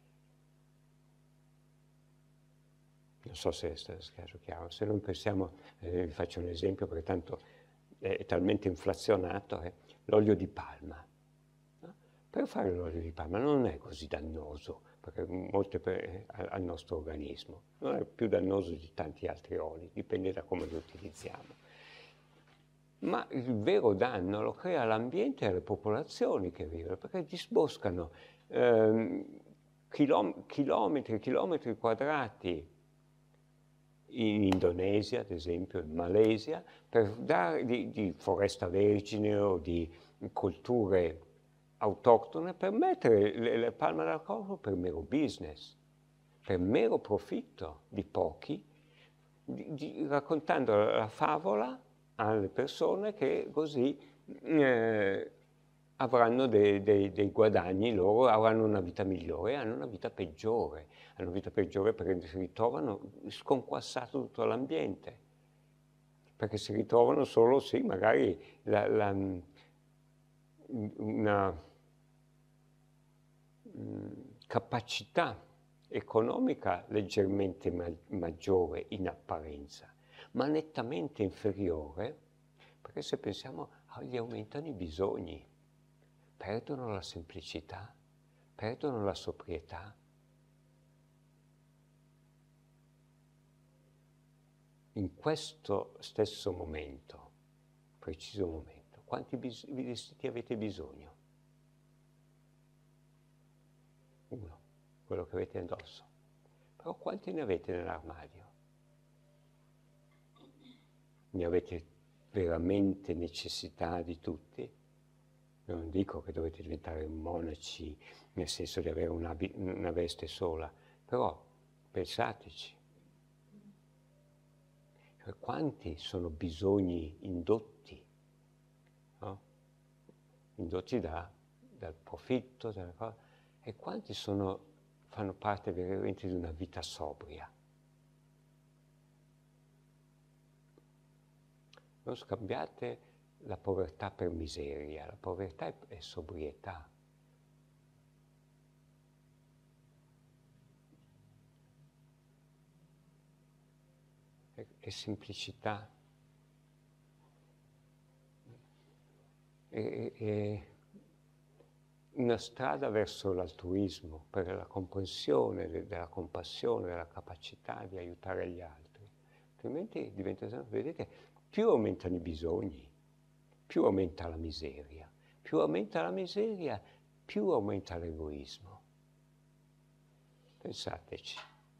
Non so se è stato chiaro. Se non pensiamo, vi faccio un esempio perché tanto è talmente inflazionato, l'olio di palma. No? Per fare l'olio di palma non è così dannoso al nostro organismo, non è più dannoso di tanti altri oli, dipende da come lo utilizziamo. Ma il vero danno lo crea l'ambiente e le popolazioni che vivono, perché disboscano chilometri quadrati in Indonesia, ad esempio, in Malesia, per dare di foresta vergine o di colture autoctone, per mettere le palme dal corpo per mero business, per mero profitto di pochi, raccontando la favola alle persone che così avranno dei guadagni, loro avranno una vita migliore, hanno una vita peggiore perché si ritrovano sconquassato tutto l'ambiente, perché si ritrovano solo, sì, magari una capacità economica leggermente maggiore in apparenza, ma nettamente inferiore, perché se pensiamo gli aumentano i bisogni, perdono la semplicità, perdono la sobrietà. In questo stesso momento, preciso momento, quanti vestiti avete bisogno? Uno, quello che avete addosso. Però quanti ne avete nell'armadio? Ne avete veramente necessità di tutti? Non dico che dovete diventare monaci nel senso di avere una veste sola, però pensateci. Quanti sono bisogni indotti, no? Indotti dal profitto, e quanti fanno parte veramente di una vita sobria? Non scambiate la povertà per miseria, la povertà è sobrietà. È semplicità. È una strada verso l'altruismo, per la comprensione della compassione, della capacità di aiutare gli altri. Altrimenti diventa, vedete, più aumentano i bisogni, più aumenta la miseria. Più aumenta la miseria, più aumenta l'egoismo. Pensateci.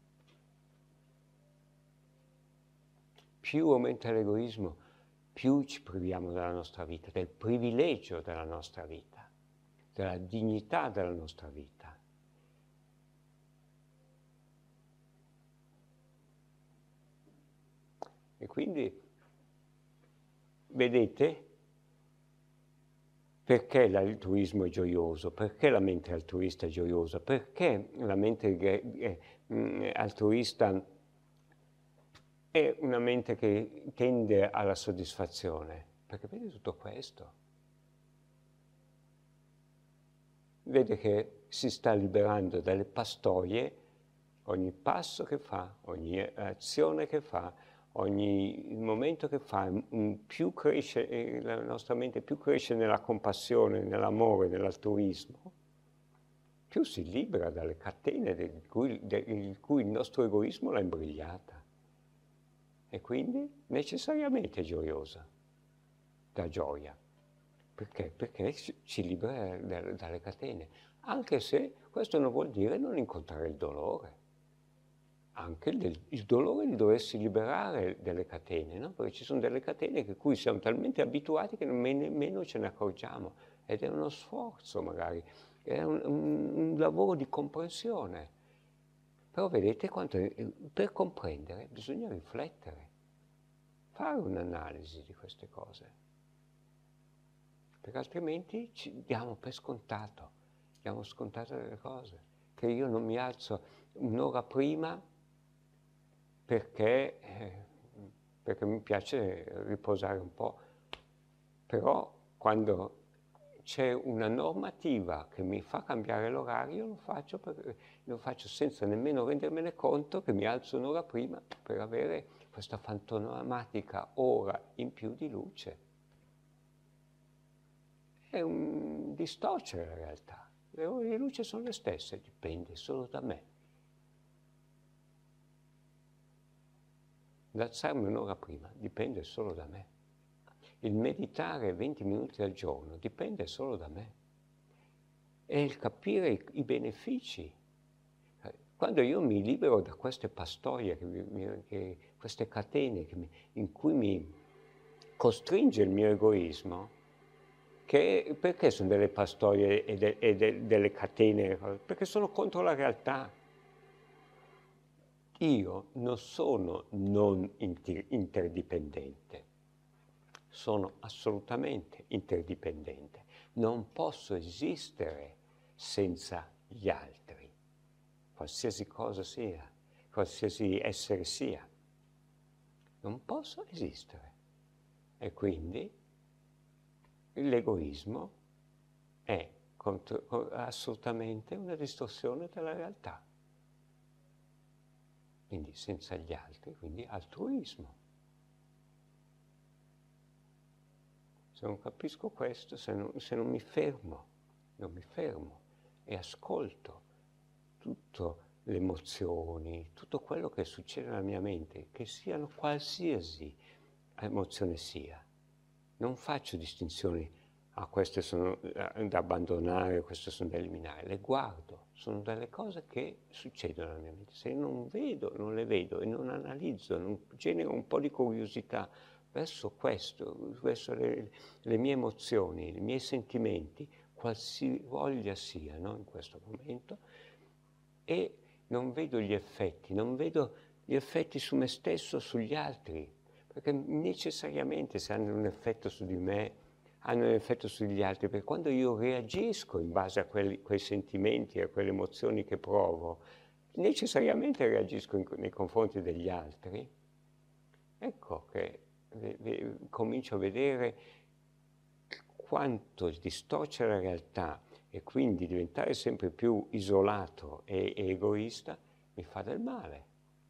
Più aumenta l'egoismo, più ci priviamo della nostra vita, del privilegio della nostra vita, della dignità della nostra vita. E quindi, vedete, perché l'altruismo è gioioso? Perché la mente altruista è gioiosa? Perché la mente altruista è una mente che tende alla soddisfazione? Perché vede tutto questo. Vede che si sta liberando dalle pastoie ogni passo che fa, ogni azione che fa, ogni momento che fa, più cresce, la nostra mente più cresce nella compassione, nell'amore, nell'altruismo, più si libera dalle catene in cui il nostro egoismo l'ha imbrigliata. E quindi necessariamente è gioiosa, dà gioia. Perché? Perché ci libera dalle catene, anche se questo non vuol dire non incontrare il dolore. Anche il dolore di doversi liberare delle catene, no? Perché ci sono delle catene a cui siamo talmente abituati che nemmeno ce ne accorgiamo. Ed è uno sforzo magari, è un lavoro di comprensione. Però vedete per comprendere bisogna riflettere, fare un'analisi di queste cose. Perché altrimenti ci diamo per scontato, diamo scontate delle cose. Che io non mi alzo un'ora prima perché mi piace riposare un po'. Però quando c'è una normativa che mi fa cambiare l'orario, lo faccio senza nemmeno rendermene conto che mi alzo un'ora prima per avere questa fantomatica ora in più di luce. È un distorcere la realtà. Le ore di luce sono le stesse, dipende solo da me. L'alzarmi un'ora prima dipende solo da me. Il meditare 20 minuti al giorno dipende solo da me. E il capire i benefici. Quando io mi libero da queste pastoie, queste catene in cui mi costringe il mio egoismo, perché sono delle pastoie e delle catene? Perché sono contro la realtà. Io non sono non interdipendente, sono assolutamente interdipendente, non posso esistere senza gli altri, qualsiasi cosa sia, qualsiasi essere sia. Non posso esistere. E quindi l'egoismo è assolutamente una distorsione della realtà. Quindi senza gli altri, quindi altruismo. Se non capisco questo, se non mi fermo e ascolto tutte le emozioni, tutto quello che succede nella mia mente, che siano qualsiasi emozione sia, non faccio distinzioni, queste sono da abbandonare, queste sono da eliminare, le guardo, sono delle cose che succedono nella mia mente. Se non le vedo e non analizzo, non genero un po' di curiosità verso questo, verso le mie emozioni, i miei sentimenti, qualsivoglia siano in questo momento, e non vedo gli effetti, su me stesso, sugli altri, perché necessariamente se hanno un effetto su di me, hanno un effetto sugli altri, perché quando io reagisco in base a quei sentimenti, a quelle emozioni che provo, necessariamente reagisco nei confronti degli altri. Ecco che comincio a vedere quanto distorcere la realtà e quindi diventare sempre più isolato e egoista mi fa del male.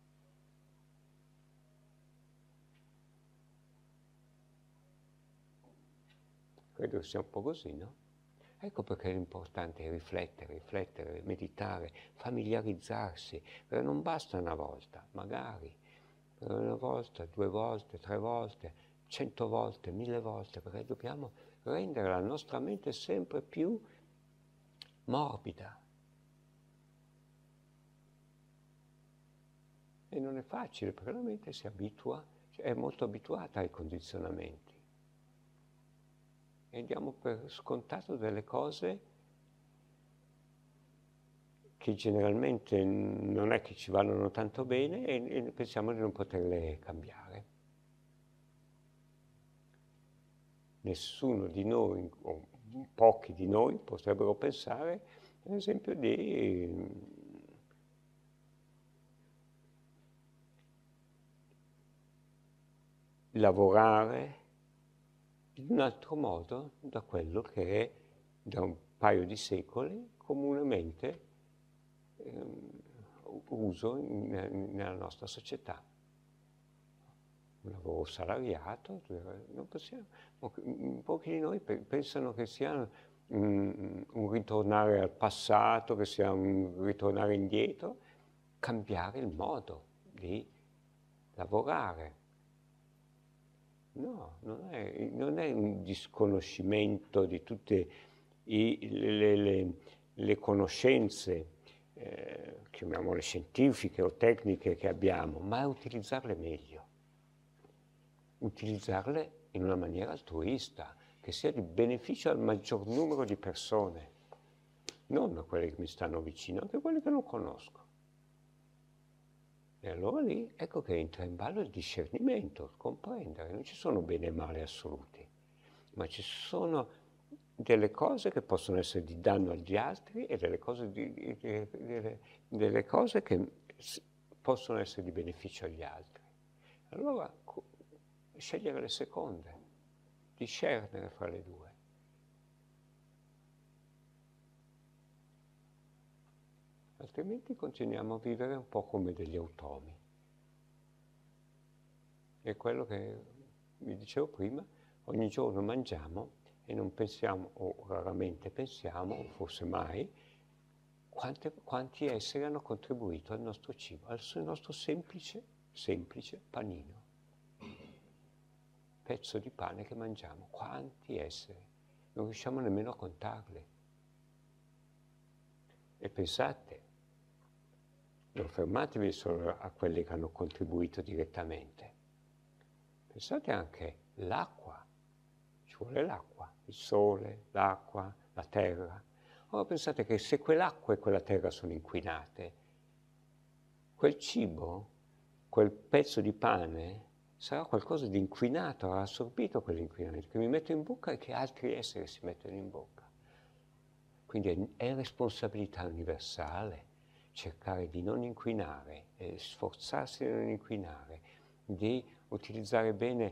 Credo che sia un po' così, no? Ecco perché è importante riflettere, meditare, familiarizzarsi, perché non basta una volta, magari, per una volta, 2 volte, 3 volte, 100 volte, 1000 volte, perché dobbiamo rendere la nostra mente sempre più morbida. E non è facile, perché la mente si abitua, è molto abituata ai condizionamenti. E diamo per scontato delle cose che generalmente non è che ci vanno tanto bene e pensiamo di non poterle cambiare. Nessuno di noi, o pochi di noi, potrebbero pensare, ad esempio, di lavorare in un altro modo da quello che è da un paio di secoli comunemente uso nella nostra società. Un lavoro salariato, non possiamo, pochi di noi pensano che sia un ritornare al passato, che sia un ritornare indietro, cambiare il modo di lavorare. No, non è un disconoscimento di tutte le conoscenze, chiamiamole scientifiche o tecniche che abbiamo, ma è utilizzarle meglio. Utilizzarle in una maniera altruista, che sia di beneficio al maggior numero di persone, non a quelle che mi stanno vicino, anche quelle che non conosco. E allora lì ecco che entra in ballo il discernimento, comprendere, non ci sono bene e male assoluti, ma ci sono delle cose che possono essere di danno agli altri e delle cose che possono essere di beneficio agli altri. Allora scegliere le seconde, discernere fra le due. Altrimenti continuiamo a vivere un po' come degli automi. È quello che vi dicevo prima, ogni giorno mangiamo e non pensiamo, o raramente pensiamo, o forse mai, quanti esseri hanno contribuito al nostro cibo, al nostro semplice panino. Pezzo di pane che mangiamo, quanti esseri, non riusciamo nemmeno a contarli. E pensate, non fermatevi solo a quelli che hanno contribuito direttamente, pensate anche all'acqua, ci vuole l'acqua, il sole, l'acqua, la terra. Ora pensate che se quell'acqua e quella terra sono inquinate, quel cibo, quel pezzo di pane, sarà qualcosa di inquinato, ha assorbito quell'inquinamento che mi metto in bocca e che altri esseri si mettono in bocca. Quindi è responsabilità universale cercare di non inquinare, sforzarsi di non inquinare, di utilizzare bene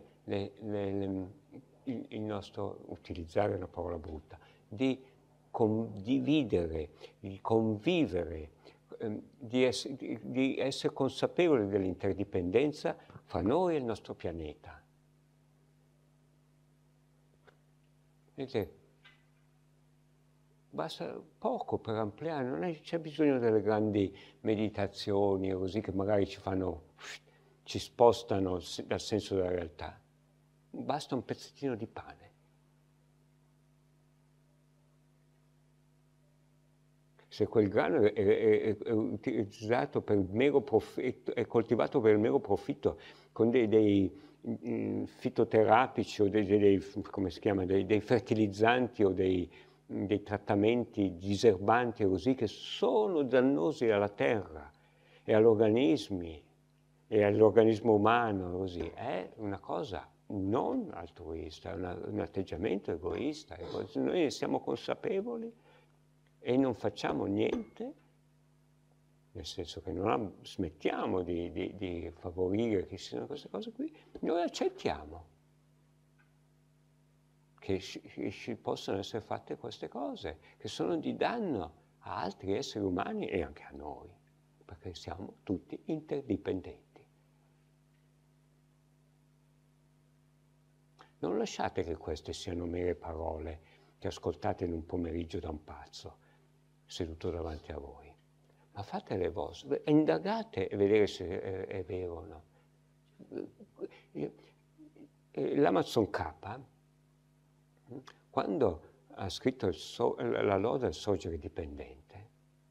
il nostro, utilizzare è una parola brutta, di condividere, di convivere, di essere consapevoli dell'interdipendenza fra noi e il nostro pianeta. Vedete, basta poco per ampliare, non c'è bisogno delle grandi meditazioni così che magari ci spostano dal senso della realtà. Basta un pezzettino di pane. Se quel grano è utilizzato per mero profitto, è coltivato per il mero profitto, con dei fitoterapici o come si chiama, dei fertilizzanti o dei trattamenti diserbanti così, che sono dannosi alla terra e agli e all'organismo umano, così, è una cosa non altruista, è un atteggiamento egoista. Noi ne siamo consapevoli e non facciamo niente, nel senso che non smettiamo di favorire che ci siano queste cose qui, noi accettiamo che ci possano essere fatte queste cose, che sono di danno a altri esseri umani e anche a noi, perché siamo tutti interdipendenti. Non lasciate che queste siano mere parole che ascoltate in un pomeriggio da un pazzo, seduto davanti a voi, ma fate le vostre, indagate e vedere se è vero o no. L'Amazon K, quando ha scritto la lode al sorgere dipendente,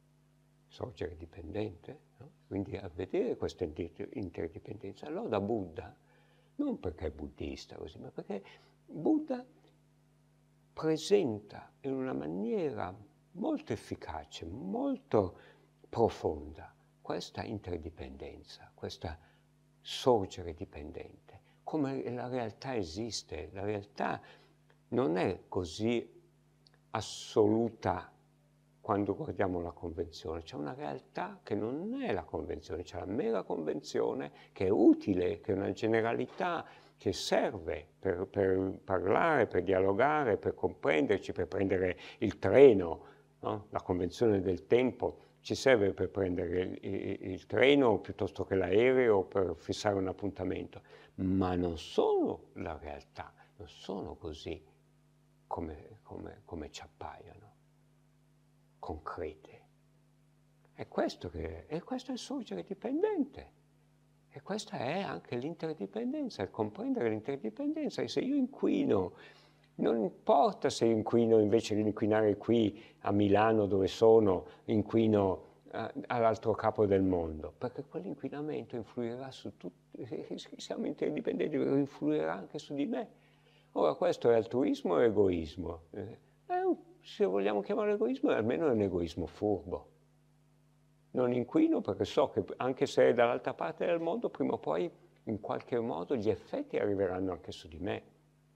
no? Quindi a vedere questa interdipendenza, loda Buddha, non perché è buddista così, ma perché Buddha presenta in una maniera molto efficace, molto profonda, questa interdipendenza, questa sorgere dipendente, come la realtà esiste. La realtà non è così assoluta quando guardiamo la convenzione, c'è una realtà che non è la convenzione, c'è la mera convenzione che è utile, che è una generalità, che serve per parlare, per dialogare, per comprenderci, per prendere il treno, no? La convenzione del tempo ci serve per prendere il treno piuttosto che l'aereo, per fissare un appuntamento, ma non sono la realtà, non sono così come ci appaiono, concrete. E questo è il sorgere dipendente. E questa è anche l'interdipendenza, il comprendere l'interdipendenza. E se io inquino, non importa se inquino invece di inquinare qui a Milano dove sono, inquino all'altro capo del mondo, perché quell'inquinamento influirà su tutti, siamo interdipendenti, influirà anche su di me. Ora questo è altruismo o egoismo? Se vogliamo chiamarlo egoismo, almeno è un egoismo furbo. Non inquino perché so che anche se è dall'altra parte del mondo, prima o poi in qualche modo gli effetti arriveranno anche su di me.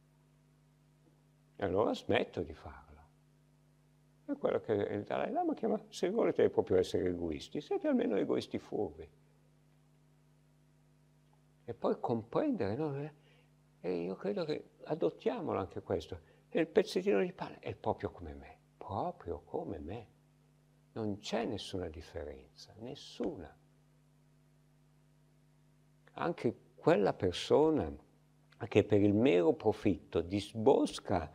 E allora smetto di farlo. È quello che il Dalai Lama chiama, se volete proprio essere egoisti, siete almeno egoisti furbi. E poi comprendere, no? E io credo che adottiamolo anche questo. E il pezzettino di pane è proprio come me, proprio come me. Non c'è nessuna differenza, nessuna. Anche quella persona che per il mero profitto disbosca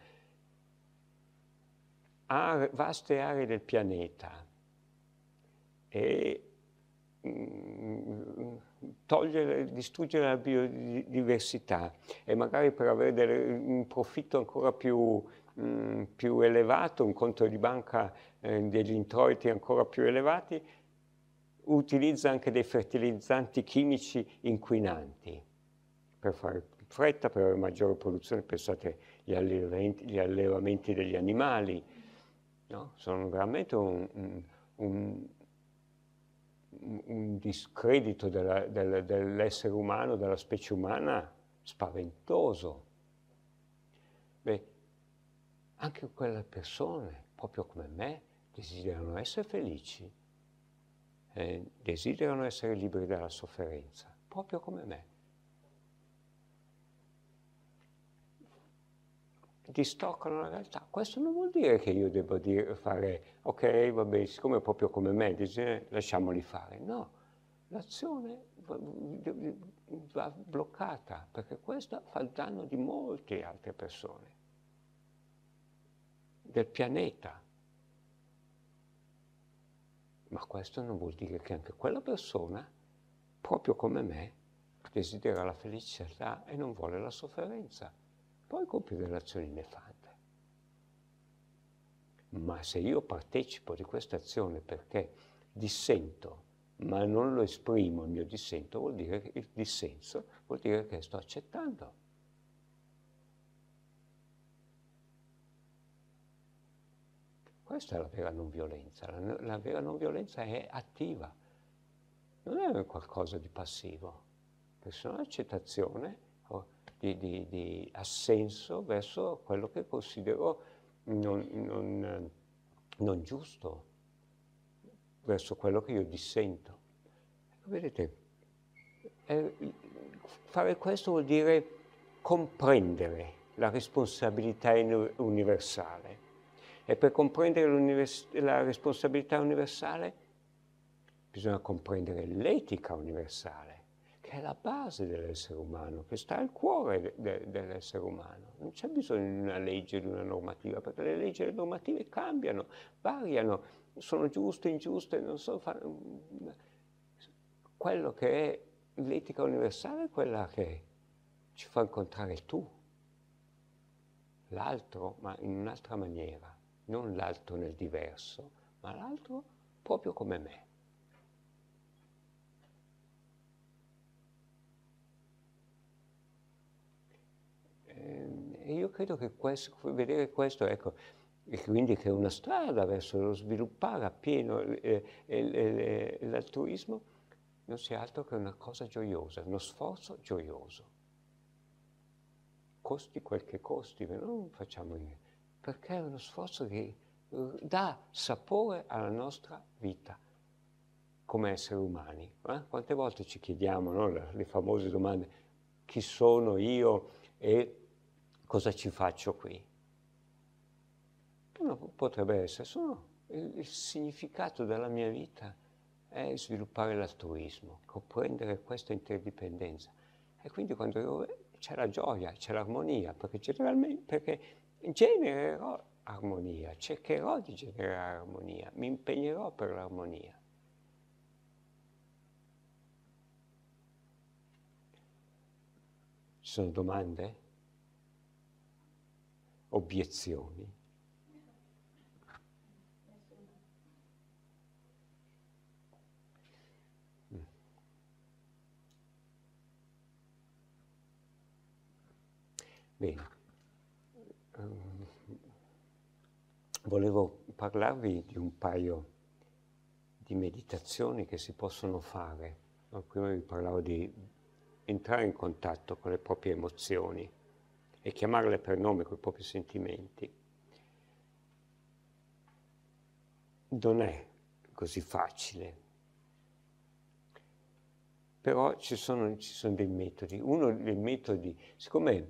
vaste aree del pianeta e distrugge la biodiversità e magari per avere un profitto ancora più elevato, un conto di banca degli introiti ancora più elevati, utilizza anche dei fertilizzanti chimici inquinanti per fare fretta, per avere maggiore produzione. Pensate agli allevamenti degli animali, no? Sono veramente un discredito dell'essere umano, della specie umana, spaventoso. Beh, anche quelle persone, proprio come me, desiderano essere felici, desiderano essere liberi dalla sofferenza, proprio come me. Distoccano la realtà. Questo non vuol dire che io devo fare, ok, va bene, siccome è proprio come me, lasciamoli fare. No, l'azione va bloccata, perché questo fa il danno di molte altre persone, del pianeta. Ma questo non vuol dire che anche quella persona, proprio come me, desidera la felicità e non vuole la sofferenza. Poi compie delle azioni nefande. Ma se io partecipo di questa azione perché dissento, ma non lo esprimo il mio dissenso, vuol dire che il dissenso vuol dire che sto accettando. Questa è la vera non violenza. La vera non violenza è attiva, non è qualcosa di passivo, perché sono accettazione di assenso verso quello che considero non giusto, verso quello che io dissento. Vedete, fare questo vuol dire comprendere la responsabilità universale. E per comprendere la responsabilità universale bisogna comprendere l'etica universale, che è la base dell'essere umano, che sta al cuore dell'essere umano. Non c'è bisogno di una legge, di una normativa, perché le leggi e le normative cambiano, variano, sono giuste, ingiuste, non so. Quello che è l'etica universale è quella che ci fa incontrare tu, l'altro, ma in un'altra maniera. Non l'altro nel diverso, ma l'altro proprio come me. E io credo che vedere questo, ecco, e quindi che è una strada verso lo sviluppare appieno l'altruismo, non sia altro che una cosa gioiosa, uno sforzo gioioso. Costi quel che costi, non facciamo niente, perché è uno sforzo che dà sapore alla nostra vita come esseri umani. Quante volte ci chiediamo, no, le famose domande, chi sono io e cosa ci faccio qui? Uno potrebbe essere, il significato della mia vita è sviluppare l'altruismo, comprendere questa interdipendenza. E quindi quando c'è la gioia, c'è l'armonia, perché genererò armonia, cercherò di generare armonia, mi impegnerò per l'armonia. Ci sono domande? Obiezioni? Bene. Volevo parlarvi di un paio di meditazioni che si possono fare. Prima vi parlavo di entrare in contatto con le proprie emozioni e chiamarle per nome, con i propri sentimenti. Non è così facile, però ci sono dei metodi. Uno dei metodi, siccome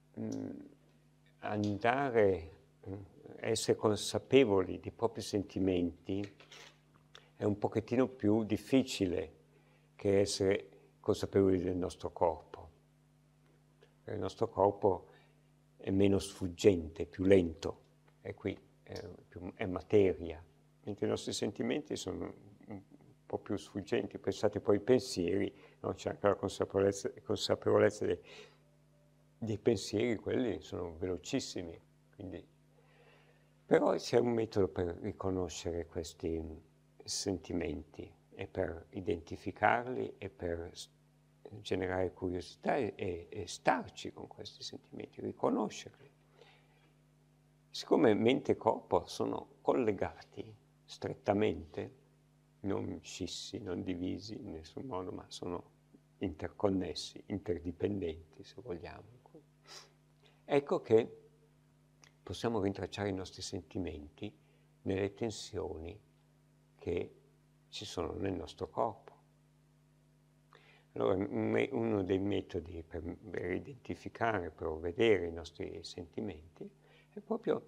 essere consapevoli dei propri sentimenti è un pochettino più difficile che essere consapevoli del nostro corpo. Il nostro corpo è meno sfuggente, più lento, e qui è materia, mentre i nostri sentimenti sono un po' più sfuggenti. Pensate poi ai pensieri, no? C'è anche la consapevolezza dei pensieri, quelli sono velocissimi. Quindi. Però c'è un metodo per riconoscere questi sentimenti e per identificarli e per generare curiosità e starci con questi sentimenti, riconoscerli. Siccome mente e corpo sono collegati strettamente, non scissi, non divisi in nessun modo, ma sono interconnessi, interdipendenti, se vogliamo. Ecco che possiamo rintracciare i nostri sentimenti nelle tensioni che ci sono nel nostro corpo. Allora, uno dei metodi per identificare, per vedere i nostri sentimenti, è proprio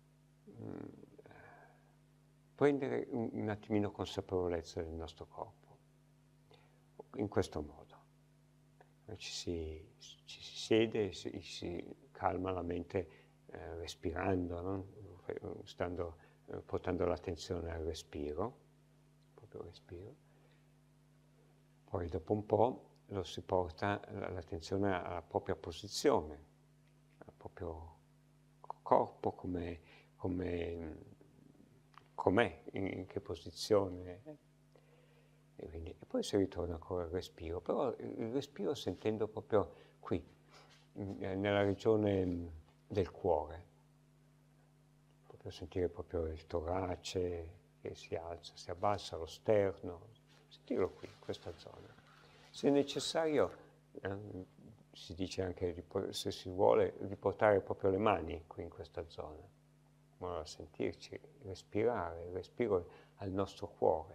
prendere un attimino consapevolezza del nostro corpo, in questo modo. Ci si siede, si calma la mente respirando, no? Portando l'attenzione al respiro, proprio al respiro. Poi dopo un po' lo si porta l'attenzione alla propria posizione, al proprio corpo, com'è, in che posizione è. E poi si ritorna ancora al respiro, però il respiro sentendo proprio qui, nella regione del cuore, proprio sentire proprio il torace che si alza, si abbassa, lo sterno, sentirlo qui, in questa zona. Se necessario, si dice anche, se si vuole, riportare proprio le mani qui in questa zona, in modo da sentirci, respirare, il respiro al nostro cuore.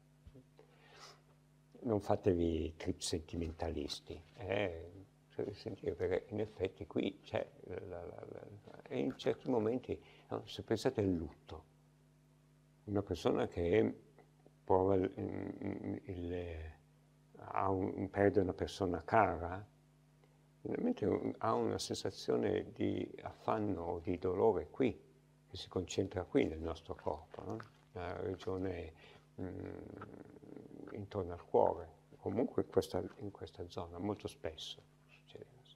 Non fatevi trip sentimentalisti, sentire, perché in effetti qui c'è, e in certi momenti, no, se pensate al lutto, una persona che prova perde una persona cara, veramente ha una sensazione di affanno o di dolore qui, che si concentra qui nel nostro corpo, no? La regione intorno al cuore, comunque in questa zona, molto spesso succede così.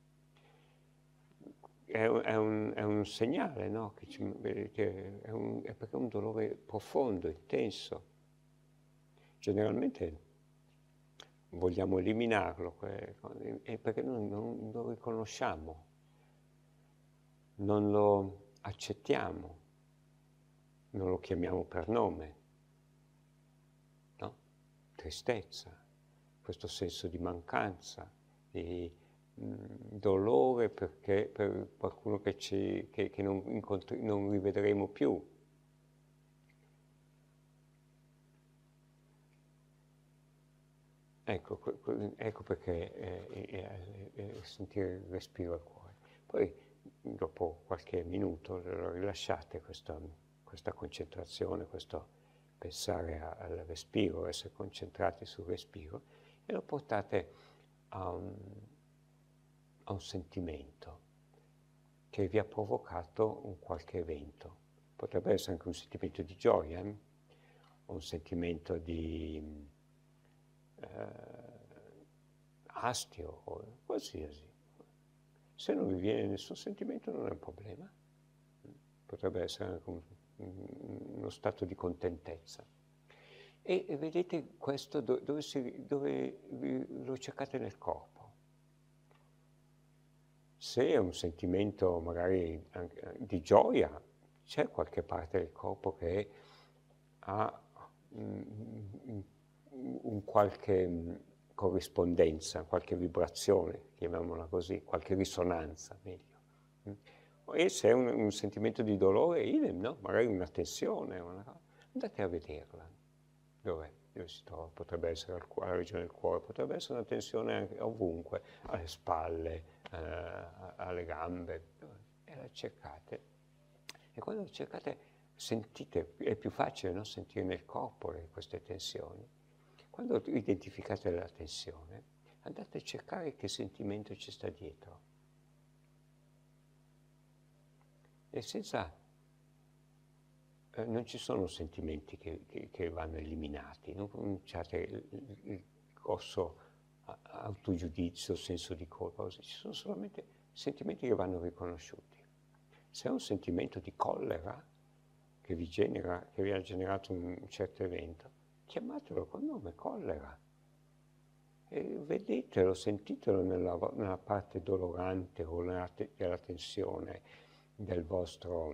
È un segnale, no? Che è perché è un dolore profondo, intenso. Generalmente vogliamo eliminarlo, perché noi non lo riconosciamo, non lo accettiamo, non lo chiamiamo per nome, no? Tristezza, questo senso di mancanza, di dolore perché per qualcuno che non rivedremo più. Ecco perché sentire il respiro al cuore. Poi dopo qualche minuto lo rilasciate questa concentrazione, questo pensare al respiro, essere concentrati sul respiro, e lo portate a un sentimento che vi ha provocato un qualche evento. Potrebbe essere anche un sentimento di gioia, o un sentimento di astio o qualsiasi. Se non vi viene nessun sentimento non è un problema. Potrebbe essere anche uno stato di contentezza. E vedete questo dove lo cercate nel corpo. Se è un sentimento magari anche di gioia, c'è qualche parte del corpo che ha un qualche corrispondenza, qualche vibrazione, chiamiamola così, qualche risonanza, meglio. E se è un sentimento di dolore, idem, no? Magari una tensione, andate a vederla. Dove si trova? Potrebbe essere alla regione del cuore, potrebbe essere una tensione anche ovunque, alle spalle, alle gambe, e la cercate. E quando la cercate, sentite, è più facile, no? Sentire nel corpo queste tensioni. Quando identificate la tensione, andate a cercare che sentimento ci sta dietro. E non ci sono sentimenti che vanno eliminati, non cominciate il grosso autogiudizio, senso di colpa, ci sono solamente sentimenti che vanno riconosciuti. Se è un sentimento di collera che vi ha generato un certo evento, chiamatelo col nome collera e vedetelo, sentitelo nella parte dolorante o della tensione del vostro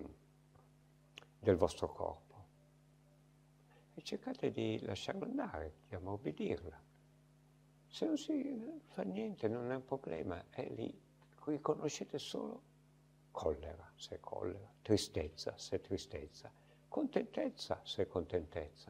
corpo e cercate di lasciarlo andare, di ammorbidirla. Se non si fa niente, non è un problema, è lì, riconoscete solo collera, se è collera, tristezza, se è tristezza, contentezza, se è contentezza.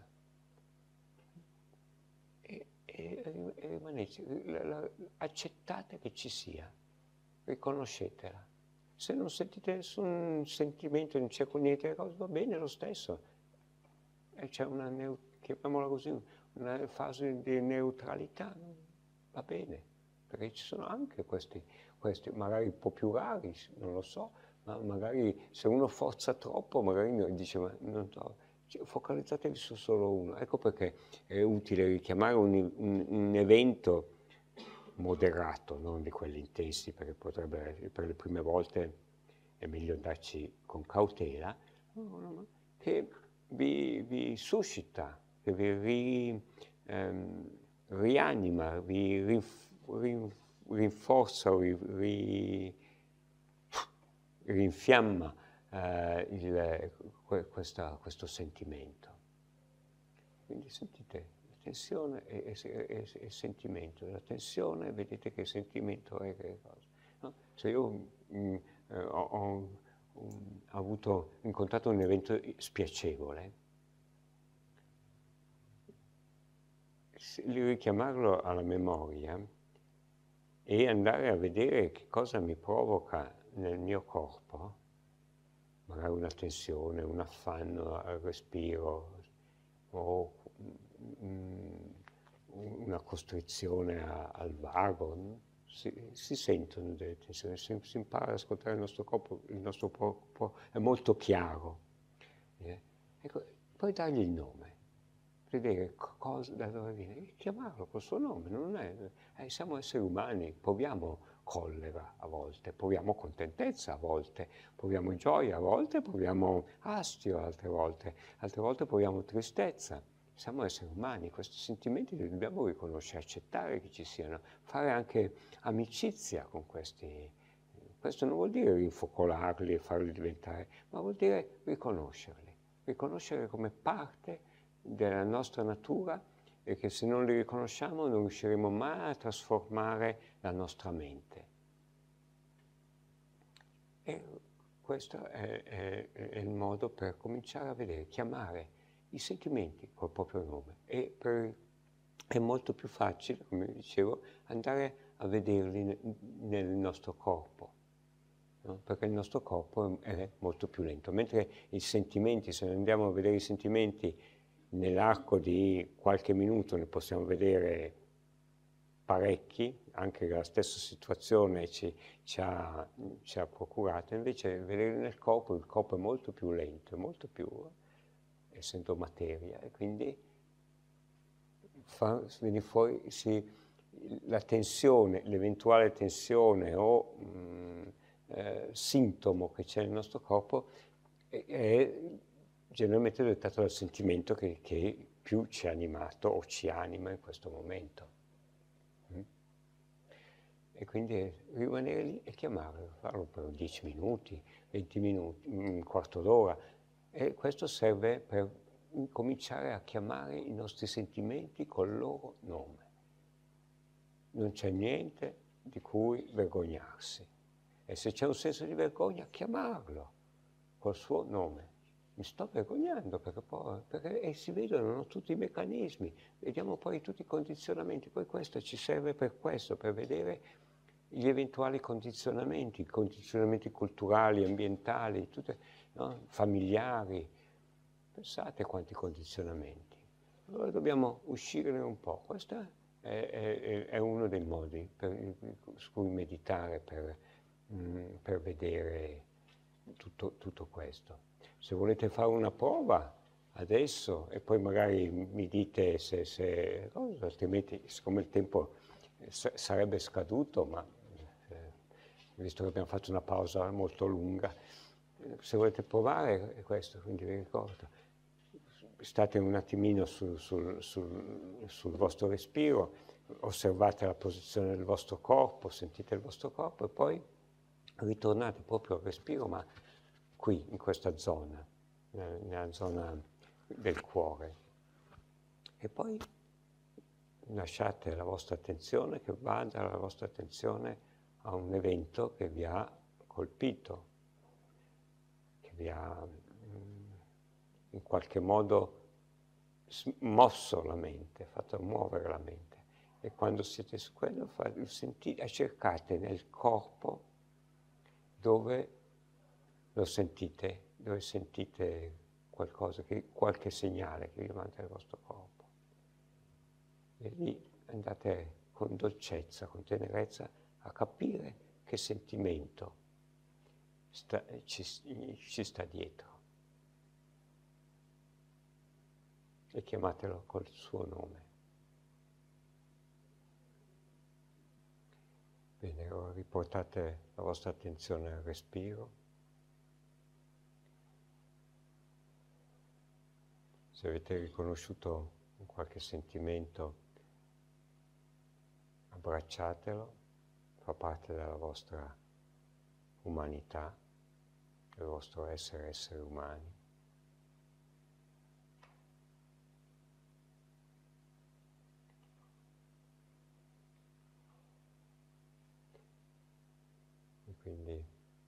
E rimanete, accettate che ci sia, riconoscetela. Se non sentite nessun sentimento, non c'è niente, va bene lo stesso. C'è una, chiamiamola così, una fase di neutralità, va bene, perché ci sono anche questi magari un po' più rari, non lo so, ma magari se uno forza troppo, magari dice, ma non so, focalizzatevi su solo uno. Ecco perché è utile richiamare un evento moderato, non di quelli intensi, perché potrebbe, per le prime volte è meglio andarci con cautela, che vi suscita, che vi rianima, vi rinforza, rinfiamma questo sentimento. Quindi sentite la tensione e sentimento. La tensione, vedete che sentimento è che cosa. No? Se io ho incontrato un evento spiacevole, richiamarlo alla memoria e andare a vedere che cosa mi provoca nel mio corpo, magari una tensione, un affanno al respiro o una costrizione al vago, no? Si sentono delle tensioni, si impara ad ascoltare il nostro corpo è molto chiaro. Ecco, poi dargli il nome, vedere da dove viene, chiamarlo col suo nome, non è, siamo esseri umani, proviamo collera a volte, proviamo contentezza a volte, proviamo gioia a volte, proviamo astio altre volte proviamo tristezza. Siamo esseri umani, questi sentimenti li dobbiamo riconoscere, accettare che ci siano, fare anche amicizia con questi. Questo non vuol dire rinfocolarli e farli diventare, ma vuol dire riconoscere come parte della nostra natura e che se non li riconosciamo non riusciremo mai a trasformare la nostra mente. E questo è il modo per cominciare a vedere, chiamare i sentimenti col proprio nome. È molto più facile, come dicevo, andare a vederli nel nostro corpo, no? Perché il nostro corpo è molto più lento, mentre i sentimenti, se andiamo a vedere i sentimenti nell'arco di qualche minuto ne possiamo vedere parecchi, anche la stessa situazione ci ha procurato, invece vedere nel corpo, il corpo è molto più lento, è molto più, essendo materia, e quindi viene fuori la tensione, l'eventuale tensione o sintomo che c'è nel nostro corpo è generalmente dettato dal sentimento che più ci ha animato o ci anima in questo momento. E quindi rimanere lì e chiamarlo, farlo per 10 minuti, 20 minuti, un quarto d'ora. E questo serve per cominciare a chiamare i nostri sentimenti col loro nome. Non c'è niente di cui vergognarsi. E se c'è un senso di vergogna, chiamarlo col suo nome. Mi sto vergognando perché si vedono tutti i meccanismi, vediamo poi tutti i condizionamenti, poi questo ci serve per questo, per vedere gli eventuali condizionamenti culturali, ambientali, no? Familiari. Pensate quanti condizionamenti. Allora dobbiamo uscirne un po'. Questo è uno dei modi su cui meditare per vedere tutto questo. Se volete fare una prova adesso e poi magari mi dite se altrimenti siccome il tempo sarebbe scaduto, ma visto che abbiamo fatto una pausa molto lunga, se volete provare è questo, quindi vi ricordo, state un attimino sul vostro respiro, osservate la posizione del vostro corpo, sentite il vostro corpo e poi ritornate proprio al respiro, ma qui, in questa zona, nella zona del cuore. E poi lasciate la vostra attenzione, che vada la vostra attenzione a un evento che vi ha colpito, che vi ha in qualche modo mosso la mente, fatto muovere la mente. E quando siete su quello, cercate nel corpo dove lo sentite, dove sentite qualcosa, qualche segnale che vi manda il vostro corpo. E lì andate con dolcezza, con tenerezza a capire che sentimento ci sta dietro. E chiamatelo col suo nome. Bene, ora riportate la vostra attenzione al respiro. Se avete riconosciuto qualche sentimento, abbracciatelo, fa parte della vostra umanità, del vostro essere umani. E quindi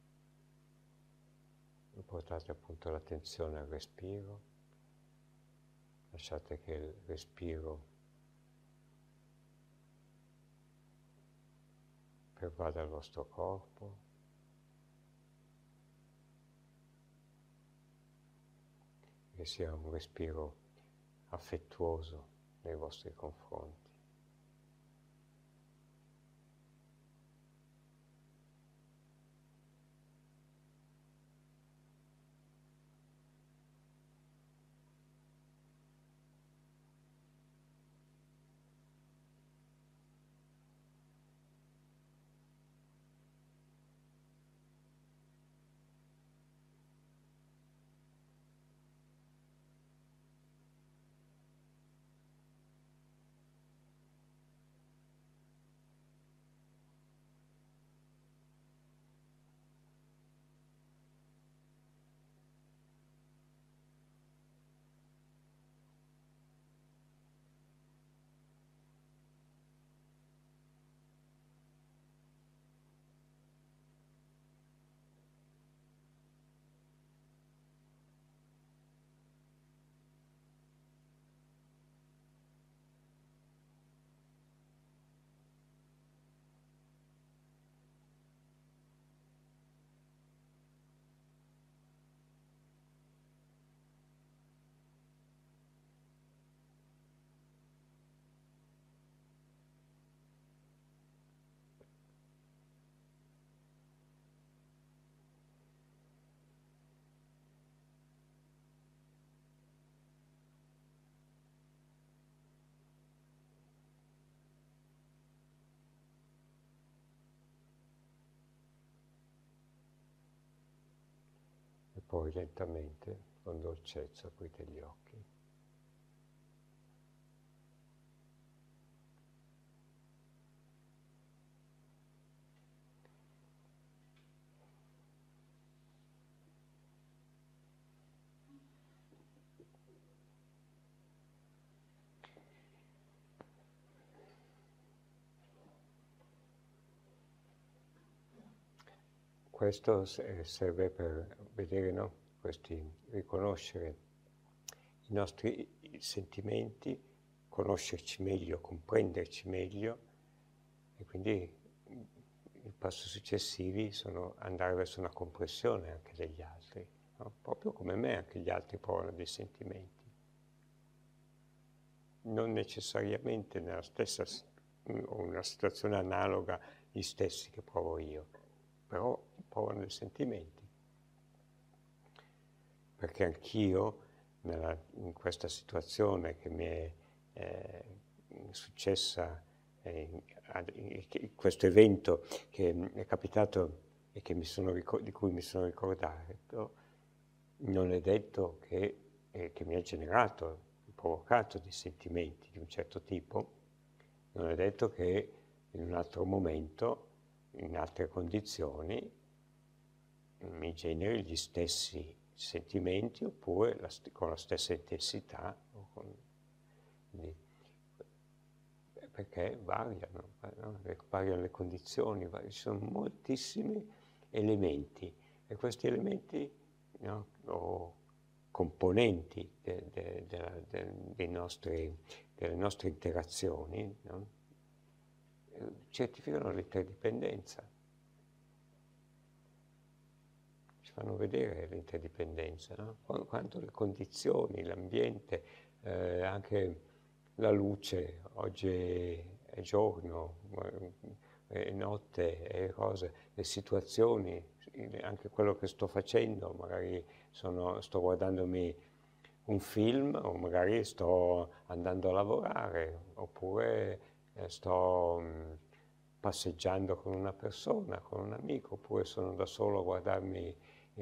portate appunto l'attenzione al respiro, lasciate che il respiro pervada il vostro corpo, che sia un respiro affettuoso nei vostri confronti. E poi lentamente, con dolcezza, aprite gli occhi. Questo serve per vedere, no? Riconoscere i nostri sentimenti, conoscerci meglio, comprenderci meglio, e quindi i passi successivi sono andare verso una comprensione anche degli altri, no? Proprio come me anche gli altri provano dei sentimenti. Non necessariamente nella stessa o una situazione analoga gli stessi che provo io, però provano dei sentimenti. Perché anch'io in questa situazione che mi è successa, questo evento che è capitato e che di cui mi sono ricordato, non è detto che mi ha provocato dei sentimenti di un certo tipo, non è detto che in un altro momento, in altre condizioni, mi generi gli stessi sentimenti oppure con la stessa intensità, perché variano, no? Variano le condizioni, ci sono moltissimi elementi e questi elementi, no? componenti delle nostre interazioni, no? Certificano l'interdipendenza, ci fanno vedere l'interdipendenza, no? Quanto le condizioni, l'ambiente, anche la luce, oggi è giorno, è notte, è cose, le situazioni, anche quello che sto facendo, magari sto guardandomi un film o magari sto andando a lavorare oppure sto passeggiando con una persona, con un amico, oppure sono da solo a guardarmi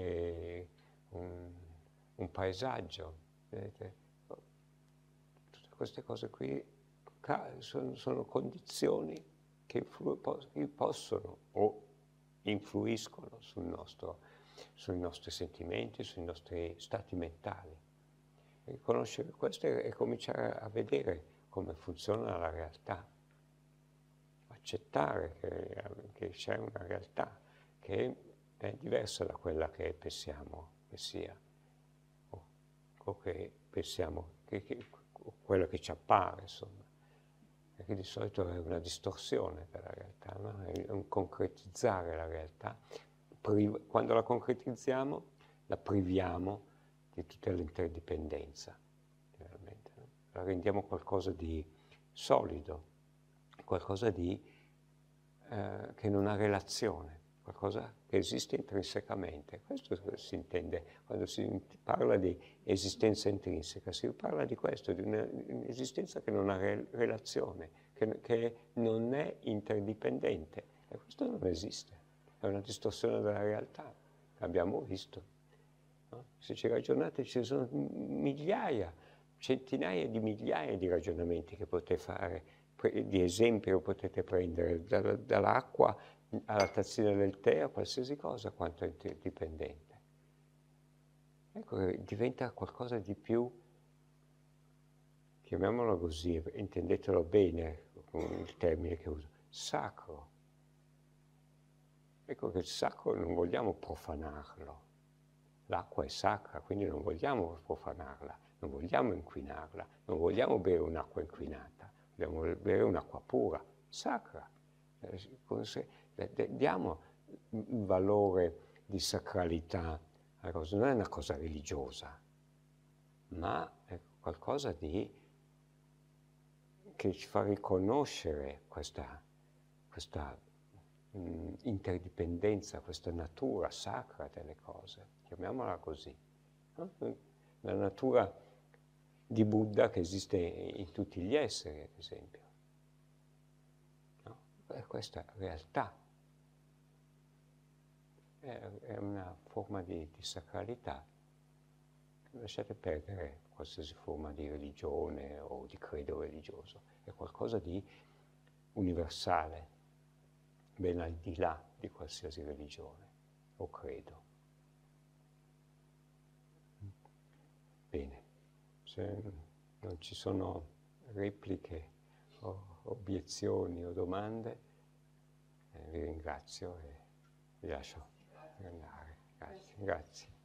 un paesaggio. Vedete? Tutte queste cose qui sono condizioni che possono o influiscono sui nostri sentimenti, sui nostri stati mentali. E conoscere questo e cominciare a vedere come funziona la realtà, accettare che c'è una realtà che è diversa da quella che pensiamo che sia, o che pensiamo, quello che ci appare, insomma. Perché di solito è una distorsione della realtà, no? È un concretizzare la realtà. Quando la concretizziamo, la priviamo di tutta l'interdipendenza, veramente, no? La rendiamo qualcosa di solido, qualcosa che non ha relazione, qualcosa che esiste intrinsecamente. Questo si intende quando si parla di esistenza intrinseca, si parla di questo, di un'esistenza che non ha relazione, che non è interdipendente. E questo non esiste, è una distorsione della realtà, l'abbiamo visto. No? Se ci ragionate ci sono migliaia, centinaia di migliaia di ragionamenti che potete fare, di esempi che potete prendere, dall'acqua alla tazzina del tè, a qualsiasi cosa, quanto è interdipendente. Ecco, diventa qualcosa di più, chiamiamolo così, intendetelo bene con il termine che uso, sacro. Ecco che il sacro non vogliamo profanarlo. L'acqua è sacra, quindi non vogliamo profanarla, non vogliamo inquinarla, non vogliamo bere un'acqua inquinata, vogliamo bere un'acqua pura, sacra. Diamo un valore di sacralità alla cosa, non è una cosa religiosa, ma è qualcosa che ci fa riconoscere questa interdipendenza, questa natura sacra delle cose, chiamiamola così. No? La natura di Buddha che esiste in tutti gli esseri, ad esempio. No? Questa realtà è una forma di sacralità. Lasciate perdere qualsiasi forma di religione o di credo religioso, è qualcosa di universale, ben al di là di qualsiasi religione o credo. Bene, se non ci sono repliche o obiezioni o domande, vi ringrazio e vi lascio andare. Grazie.